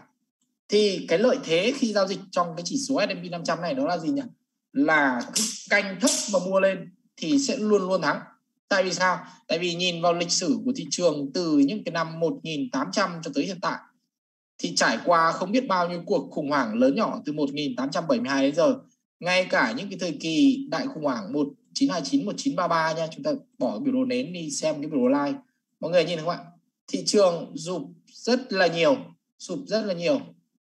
Speaker 1: Thì cái lợi thế khi giao dịch trong cái chỉ số ét and pê năm trăm này đó là gì nhỉ? Là canh thấp và mua lên thì sẽ luôn luôn thắng. Tại vì sao? Tại vì nhìn vào lịch sử của thị trường từ những cái năm một nghìn tám trăm cho tới hiện tại thì trải qua không biết bao nhiêu cuộc khủng hoảng lớn nhỏ từ một nghìn tám trăm bảy mươi hai đến giờ. Ngay cả những cái thời kỳ đại khủng hoảng một chín hai chín, một chín ba ba nha, chúng ta bỏ biểu đồ nến đi xem cái biểu đồ line. Mọi người nhìn thấy không ạ? Thị trường sụp rất là nhiều, sụp rất là nhiều.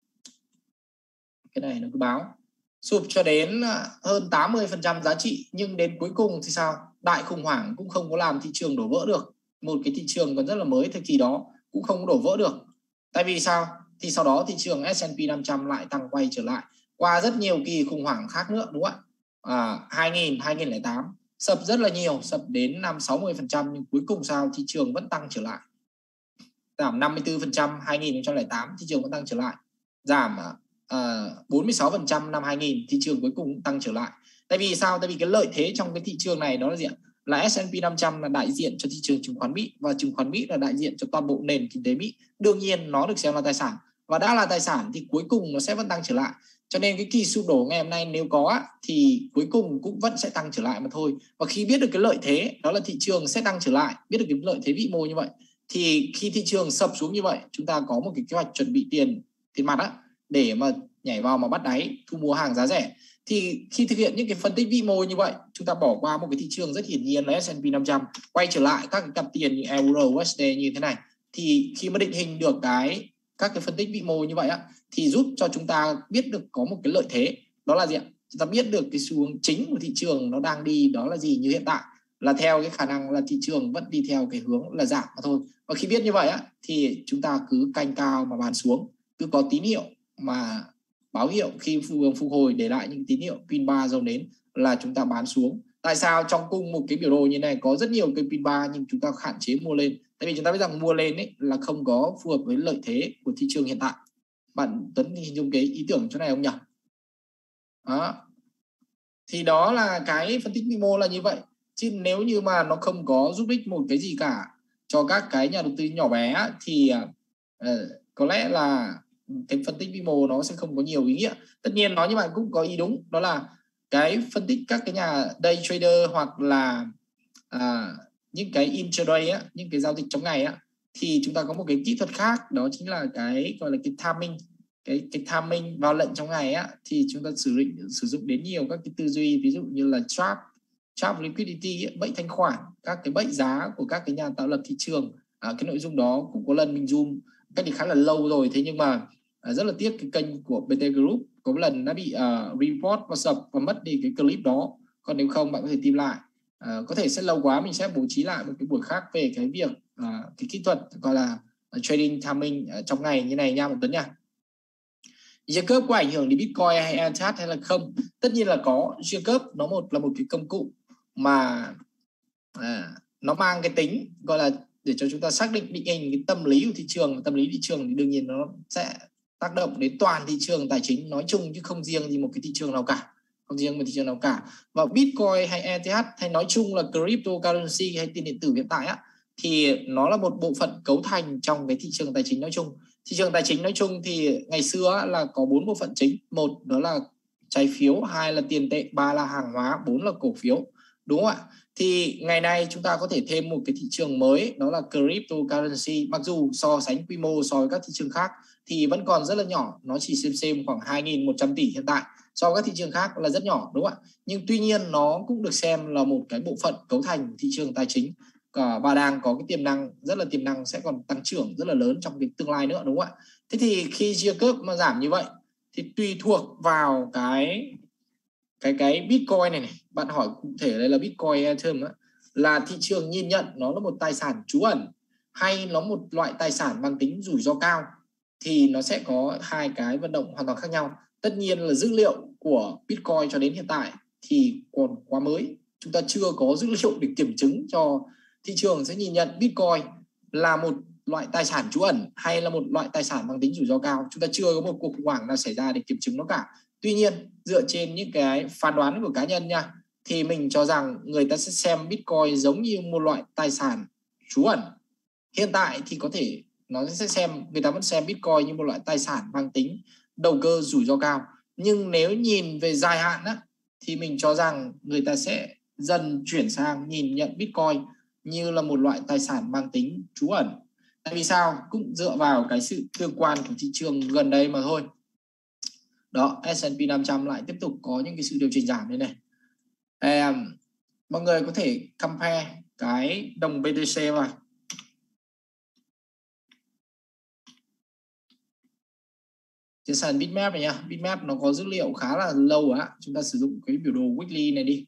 Speaker 1: Cái này nó cứ báo sụp cho đến hơn tám mươi phần trăm giá trị, nhưng đến cuối cùng thì sao? Đại khủng hoảng cũng không có làm thị trường đổ vỡ được. Một cái thị trường còn rất là mới thời kỳ đó cũng không đổ vỡ được. Tại vì sao? Thì sau đó thị trường ét and pê năm trăm lại tăng quay trở lại qua rất nhiều kỳ khủng hoảng khác nữa, đúng không ạ? À, hai nghìn, hai nghìn không trăm lẻ tám sập rất là nhiều, sập đến năm sáu mươi phần trăm, nhưng cuối cùng sao? Thị trường vẫn tăng trở lại, giảm năm mươi tư phần trăm hai nghìn không trăm lẻ tám, thị trường vẫn tăng trở lại, giảm à, bốn mươi sáu phần trăm năm hai nghìn, thị trường cuối cùng cũng tăng trở lại. Tại vì sao? Tại vì cái lợi thế trong cái thị trường này đó là gì ạ? Là ét and pê năm trăm là đại diện cho thị trường chứng khoán Mỹ, và chứng khoán Mỹ là đại diện cho toàn bộ nền kinh tế Mỹ. Đương nhiên nó được xem là tài sản, và đã là tài sản thì cuối cùng nó sẽ vẫn tăng trở lại. Cho nên cái kỳ sụp đổ ngày hôm nay nếu có thì cuối cùng cũng vẫn sẽ tăng trở lại mà thôi. Và khi biết được cái lợi thế đó là thị trường sẽ tăng trở lại, biết được cái lợi thế vĩ mô như vậy, thì khi thị trường sập xuống như vậy, chúng ta có một cái kế hoạch chuẩn bị tiền tiền mặt á, để mà nhảy vào mà bắt đáy thu mua hàng giá rẻ. Thì khi thực hiện những cái phân tích vĩ mô như vậy, chúng ta bỏ qua một cái thị trường rất hiển nhiên là ét and pê năm trăm, quay trở lại các cái cặp tiền như euro, u ét đê như thế này, thì khi mà định hình được cái các cái phân tích vĩ mô như vậy á, thì giúp cho chúng ta biết được có một cái lợi thế, đó là gì ạ? Chúng ta biết được cái xu hướng chính của thị trường nó đang đi đó là gì, như hiện tại là theo cái khả năng là thị trường vẫn đi theo cái hướng là giảm mà thôi. Và khi biết như vậy á, thì chúng ta cứ canh cao mà bán xuống, cứ có tín hiệu mà báo hiệu khi phục hồi để lại những tín hiệu pin bar dầu nến là chúng ta bán xuống. Tại sao trong cùng một cái biểu đồ như này có rất nhiều cái pin bar nhưng chúng ta hạn chế mua lên? Tại vì chúng ta biết rằng mua lên ấy là không có phù hợp với lợi thế của thị trường hiện tại. Bạn Tuấn hình dung cái ý tưởng chỗ này không nhỉ? Đó. Thì đó là cái phân tích vĩ mô là như vậy. Chứ nếu như mà nó không có giúp ích một cái gì cả cho các cái nhà đầu tư nhỏ bé thì uh, có lẽ là cái phân tích vĩ mô nó sẽ không có nhiều ý nghĩa. Tất nhiên nói như bạn cũng có ý đúng, đó là cái phân tích các cái nhà day trader hoặc là à, những cái intraday á, những cái giao dịch trong ngày á, thì chúng ta có một cái kỹ thuật khác, đó chính là cái gọi là cái timing. cái cái timing vào lệnh trong ngày á, thì chúng ta sử dụng sử dụng đến nhiều các cái tư duy, ví dụ như là trap trap liquidity ấy, bẫy thanh khoản, các cái bẫy giá của các cái nhà tạo lập thị trường. À, cái nội dung đó cũng có lần mình zoom cách thì khá là lâu rồi, thế nhưng mà à, rất là tiếc cái kênh của bê tê Group có một lần đã bị uh, report và sập và mất đi cái clip đó. Còn nếu không bạn có thể tìm lại. À, có thể sẽ lâu quá, mình sẽ bố trí lại một cái buổi khác về cái việc uh, cái kỹ thuật gọi là uh, trading timing uh, trong ngày như này nha bạn Tuấn nha. Jacob có ảnh hưởng đến Bitcoin hay e tê hát hay là không? Tất nhiên là có. Jacob nó một là một cái công cụ mà à, nó mang cái tính gọi là để cho chúng ta xác định định hình cái tâm lý của thị trường. Tâm lý thị trường thì đương nhiên nó sẽ tác động đến toàn thị trường tài chính nói chung, chứ không riêng gì một cái thị trường nào cả, không riêng một thị trường nào cả. Và Bitcoin hay e tê hát hay nói chung là cryptocurrency hay tiền điện tử hiện tại á, thì nó là một bộ phận cấu thành trong cái thị trường tài chính nói chung. Thị trường tài chính nói chung thì ngày xưa là có bốn bộ phận chính. Một đó là trái phiếu, hai là tiền tệ, ba là hàng hóa, bốn là cổ phiếu, đúng không ạ? Thì ngày nay chúng ta có thể thêm một cái thị trường mới, đó là cryptocurrency. Mặc dù so sánh quy mô so với các thị trường khác thì vẫn còn rất là nhỏ, nó chỉ xem xem khoảng hai nghìn một trăm tỷ hiện tại, so với các thị trường khác là rất nhỏ, đúng không ạ? Nhưng tuy nhiên nó cũng được xem là một cái bộ phận cấu thành thị trường tài chính và đang có cái tiềm năng, rất là tiềm năng sẽ còn tăng trưởng rất là lớn trong cái tương lai nữa, đúng không ạ? Thế thì khi Jacob mà giảm như vậy thì tùy thuộc vào cái cái cái Bitcoin này này, bạn hỏi cụ thể đây là Bitcoin Ethereum á, là thị trường nhìn nhận nó là một tài sản trú ẩn hay nó một loại tài sản mang tính rủi ro cao, thì nó sẽ có hai cái vận động hoàn toàn khác nhau. Tất nhiên là dữ liệu của Bitcoin cho đến hiện tại thì còn quá mới, chúng ta chưa có dữ liệu để kiểm chứng cho thị trường sẽ nhìn nhận Bitcoin là một loại tài sản trú ẩn hay là một loại tài sản mang tính rủi ro cao. Chúng ta chưa có một cuộc khủng hoảng nào xảy ra để kiểm chứng nó cả. Tuy nhiên dựa trên những cái phán đoán của cá nhân nha, thì mình cho rằng người ta sẽ xem Bitcoin giống như một loại tài sản trú ẩn. Hiện tại thì có thể nó sẽ xem, người ta vẫn xem Bitcoin như một loại tài sản mang tính đầu cơ rủi ro cao. Nhưng nếu nhìn về dài hạn á, thì mình cho rằng người ta sẽ dần chuyển sang nhìn nhận Bitcoin như là một loại tài sản mang tính trú ẩn. Tại vì sao? Cũng dựa vào cái sự tương quan của thị trường gần đây mà thôi. Đó, ét and pê năm trăm lại tiếp tục có những cái sự điều chỉnh giảm đây này. À, mọi người có thể compare cái đồng bê tê xê vào. Trên sàn Bitmap này nha, Bitmap nó có dữ liệu khá là lâu á, chúng ta sử dụng cái biểu đồ weekly này đi.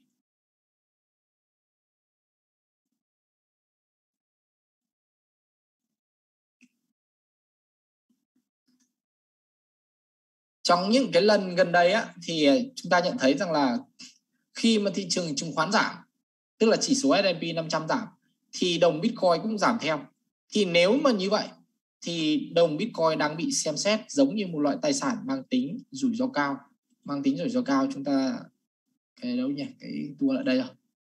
Speaker 1: Trong những cái lần gần đây á, thì chúng ta nhận thấy rằng là khi mà thị trường chứng khoán giảm, tức là chỉ số ét and pê năm trăm giảm, thì đồng Bitcoin cũng giảm theo. Thì nếu mà như vậy thì đồng Bitcoin đang bị xem xét giống như một loại tài sản mang tính rủi ro cao. Mang tính rủi ro cao, chúng ta cái đâu nhỉ? Cái tua lại đây rồi.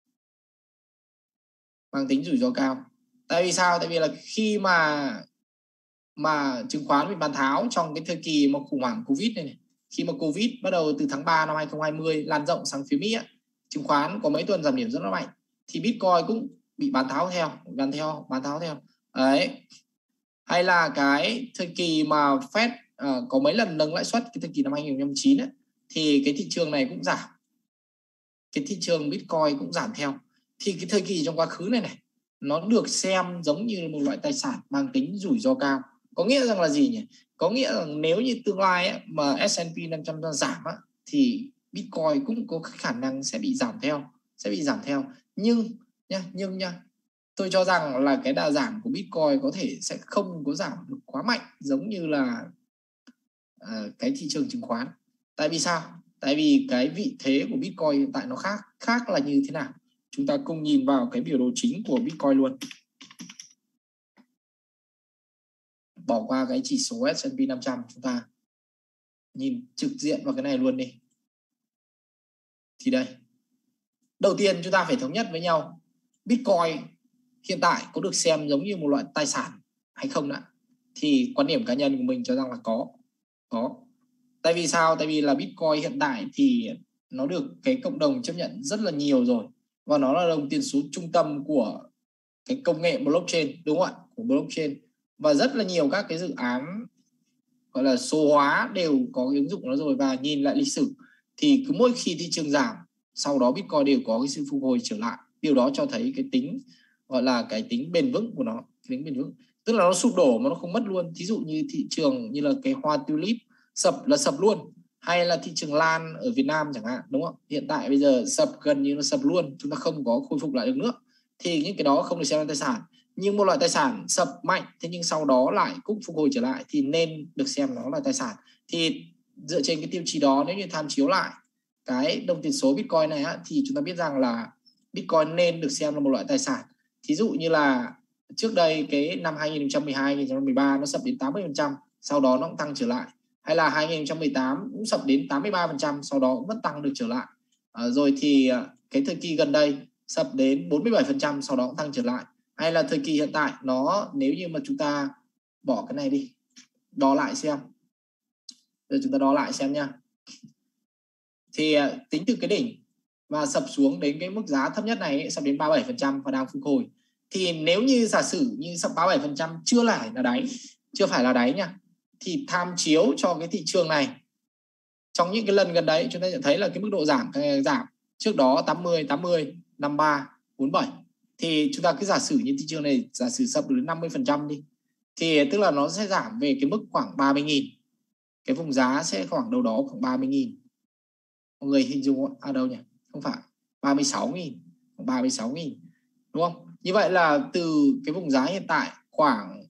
Speaker 1: Mang tính rủi ro cao. Tại vì sao? Tại vì là khi mà mà chứng khoán bị bán tháo trong cái thời kỳ mà khủng hoảng Covid này, này, khi mà Covid bắt đầu từ tháng ba năm hai không hai không lan rộng sang phía Mỹ á, chứng khoán có mấy tuần giảm điểm rất là mạnh, thì Bitcoin cũng bị bán tháo theo, bán theo, bán tháo theo. Đấy. Hay là cái thời kỳ mà Fed uh, có mấy lần nâng lãi suất, cái thời kỳ năm hai không một chín ấy, thì cái thị trường này cũng giảm, cái thị trường Bitcoin cũng giảm theo. Thì cái thời kỳ trong quá khứ này này nó được xem giống như một loại tài sản mang tính rủi ro cao. Có nghĩa rằng là gì nhỉ? Có nghĩa rằng nếu như tương lai ấy, mà ét and pê năm trăm giảm ấy, thì Bitcoin cũng có khả năng sẽ bị giảm theo, sẽ bị giảm theo. Nhưng nha, nhưng nha, tôi cho rằng là cái đà giảm của Bitcoin có thể sẽ không có giảm được quá mạnh giống như là uh, cái thị trường chứng khoán. Tại vì sao? Tại vì cái vị thế của Bitcoin hiện tại nó khác, khác là như thế nào? Chúng ta cùng nhìn vào cái biểu đồ chính của Bitcoin luôn. Bỏ qua cái chỉ số ét and pê năm trăm, chúng ta nhìn trực diện vào cái này luôn đi. Thì đây. Đầu tiên chúng ta phải thống nhất với nhau, Bitcoin hiện tại có được xem giống như một loại tài sản hay không đã? Thì quan điểm cá nhân của mình cho rằng là có. Có. Tại vì sao? Tại vì là Bitcoin hiện tại thì nó được cái cộng đồng chấp nhận rất là nhiều rồi. Và nó là đồng tiền số trung tâm của cái công nghệ blockchain, đúng không ạ? Của blockchain. Và rất là nhiều các cái dự án gọi là số hóa đều có cái ứng dụng nó rồi, và nhìn lại lịch sử thì cứ mỗi khi thị trường giảm sau đó Bitcoin đều có cái sự phục hồi trở lại. Điều đó cho thấy cái tính gọi là cái tính bền vững của nó, cái tính bền vững, tức là nó sụp đổ mà nó không mất luôn. Thí dụ như thị trường như là cái hoa tulip sập là sập luôn, hay là thị trường lan ở Việt Nam chẳng hạn, đúng không? Hiện tại bây giờ sập gần như nó sập luôn, chúng ta không có khôi phục lại được nữa, thì những cái đó không được xem là tài sản. Nhưng một loại tài sản sập mạnh thế nhưng sau đó lại cũng phục hồi trở lại thì nên được xem nó là tài sản. Thì dựa trên cái tiêu chí đó, nếu như tham chiếu lại cái đồng tiền số Bitcoin này á, thì chúng ta biết rằng là Bitcoin nên được xem là một loại tài sản. Thí dụ như là trước đây cái năm hai nghìn không trăm mười hai, hai nghìn không trăm mười ba nó sập đến tám mươi phần trăm, sau đó nó cũng tăng trở lại. Hay là hai nghìn không trăm mười tám cũng sập đến tám mươi ba phần trăm, sau đó cũng vẫn tăng được trở lại. À, rồi thì cái thời kỳ gần đây sập đến bốn mươi bảy phần trăm, sau đó cũng tăng trở lại. Hay là thời kỳ hiện tại nó, nếu như mà chúng ta bỏ cái này đi, đo lại xem. Giờ chúng ta đo lại xem nha. Thì tính từ cái đỉnh và sập xuống đến cái mức giá thấp nhất này, sập đến ba mươi bảy phần trăm và đang phục hồi. Thì nếu như giả sử như sập ba mươi bảy phần trăm chưa phải là đáy, chưa phải là đáy nha, thì tham chiếu cho cái thị trường này trong những cái lần gần đấy chúng ta sẽ thấy là cái mức độ giảm giảm trước đó tám mươi, tám mươi, năm mươi ba, bốn mươi bảy. Thì chúng ta cứ giả sử như thị trường này giả sử sập đến năm mươi phần trăm đi, thì tức là nó sẽ giảm về cái mức khoảng ba mươi nghìn. Cái vùng giá sẽ khoảng đâu đó khoảng ba mươi nghìn. Mọi người hình dung ở à, đâu nhỉ? Không phải, ba mươi sáu nghìn, ba mươi sáu nghìn, đúng không? Như vậy là từ cái vùng giá hiện tại khoảng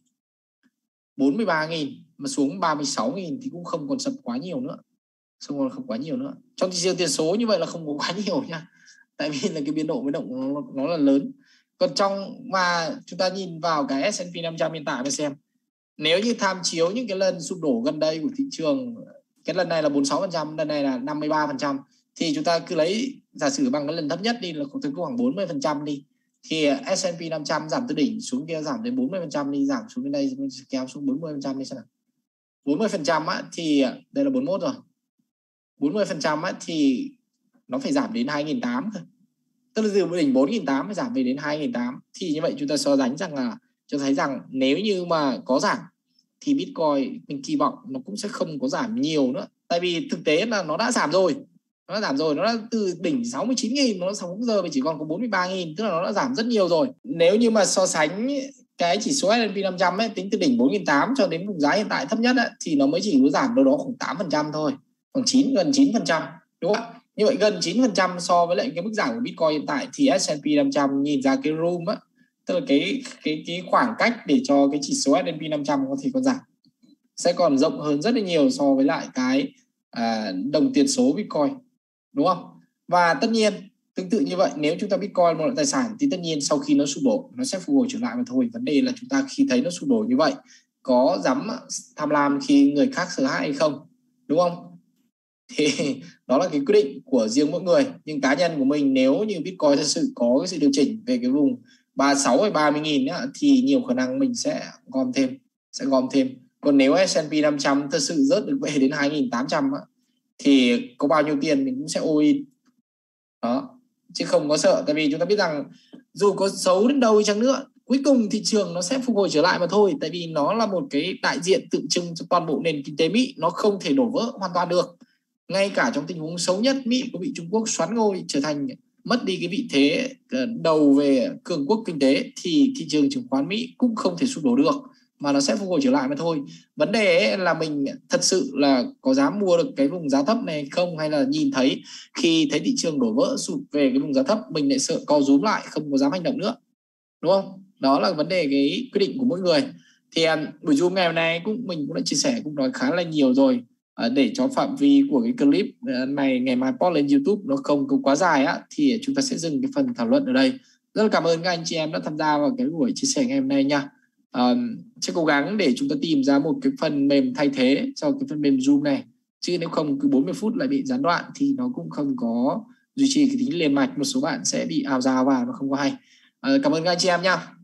Speaker 1: bốn mươi ba nghìn mà xuống ba mươi sáu nghìn thì cũng không còn sập quá nhiều nữa. Không còn không quá nhiều nữa. Trong thị trường tiền số như vậy là không có quá nhiều nha. Tại vì là cái biến động biến động nó, nó là lớn. Còn trong mà chúng ta nhìn vào cái S and P năm trăm hiện tại mà xem, nếu như tham chiếu những cái lần sụp đổ gần đây của thị trường, cái lần này là bốn mươi sáu phần trăm, lần này là năm mươi ba phần trăm, thì chúng ta cứ lấy giả sử bằng cái lần thấp nhất đi là khoảng bốn mươi phần trăm đi, thì S and P năm trăm giảm từ đỉnh xuống kia giảm đến bốn mươi phần trăm đi, giảm xuống bên đây kéo xuống bốn mươi phần trăm đi xem nào. bốn mươi phần trăm á thì đây là bốn mươi mốt rồi. bốn mươi phần trăm á thì nó phải giảm đến hai nghìn tám trăm. Tức là từ đỉnh bốn nghìn tám trăm phải giảm về đến hai nghìn tám trăm. Thì như vậy chúng ta so sánh rằng là cho thấy rằng nếu như mà có giảm thì Bitcoin mình kỳ vọng nó cũng sẽ không có giảm nhiều nữa. Tại vì thực tế là nó đã giảm rồi. Nó đã giảm rồi, nó đã từ đỉnh sáu mươi chín nghìn nó xuống giờ chỉ còn có bốn mươi ba nghìn, tức là nó đã giảm rất nhiều rồi. Nếu như mà so sánh cái chỉ số S and P năm trăm ấy, tính từ đỉnh bốn nghìn tám trăm cho đến vùng giá hiện tại thấp nhất ấy, thì nó mới chỉ có giảm đâu đó khoảng tám phần trăm thôi, khoảng chín, gần chín phần trăm, đúng không? Như vậy gần chín phần trăm so với lại cái mức giảm của Bitcoin hiện tại thì S and P năm trăm nhìn ra cái room á, tức là cái cái cái khoảng cách để cho cái chỉ số S and P năm trăm có thể còn giảm sẽ còn rộng hơn rất là nhiều so với lại cái à, đồng tiền số Bitcoin, đúng không? Và tất nhiên tương tự như vậy, nếu chúng ta Bitcoin một loại tài sản thì tất nhiên sau khi nó sụp đổ nó sẽ phục hồi trở lại mà thôi. Vấn đề là chúng ta khi thấy nó sụp đổ như vậy có dám tham lam khi người khác sợ hãi hay không, đúng không? Thì đó là cái quyết định của riêng mỗi người. Nhưng cá nhân của mình, nếu như Bitcoin thật sự có cái sự điều chỉnh về cái vùng ba mươi sáu hay ba mươi nghìn ấy, thì nhiều khả năng mình sẽ gom thêm, sẽ gom thêm. Còn nếu S and P năm trăm thật sự rớt được về đến hai nghìn tám trăm ấy, thì có bao nhiêu tiền mình cũng sẽ all in. Đó, chứ không có sợ. Tại vì chúng ta biết rằng dù có xấu đến đâu chăng nữa, cuối cùng thị trường nó sẽ phục hồi trở lại mà thôi. Tại vì nó là một cái đại diện tượng trưng cho toàn bộ nền kinh tế Mỹ, nó không thể đổ vỡ hoàn toàn được. Ngay cả trong tình huống xấu nhất, Mỹ có bị Trung Quốc xoắn ngôi trở thành mất đi cái vị thế đầu về cường quốc kinh tế, thì thị trường chứng khoán Mỹ cũng không thể sụp đổ được, mà nó sẽ phục hồi trở lại mà thôi. Vấn đề ấy là mình thật sự là có dám mua được cái vùng giá thấp này không, hay là nhìn thấy khi thấy thị trường đổ vỡ sụt về cái vùng giá thấp mình lại sợ co rúm lại, không có dám hành động nữa, đúng không? Đó là vấn đề cái quyết định của mỗi người. Thì buổi Zoom ngày hôm nay cũng mình cũng đã chia sẻ, cũng nói khá là nhiều rồi, à, để cho phạm vi của cái clip này ngày mai post lên YouTube nó không có quá dài á, thì chúng ta sẽ dừng cái phần thảo luận ở đây. Rất là cảm ơn các anh chị em đã tham gia vào cái buổi chia sẻ ngày hôm nay nha. À, sẽ cố gắng để chúng ta tìm ra một cái phần mềm thay thế cho cái phần mềm Zoom này, chứ nếu không cứ bốn mươi phút lại bị gián đoạn thì nó cũng không có duy trì cái tính liền mạch, một số bạn sẽ bị ào rào vào, nó không có hay. À, cảm ơn các anh chị em nha.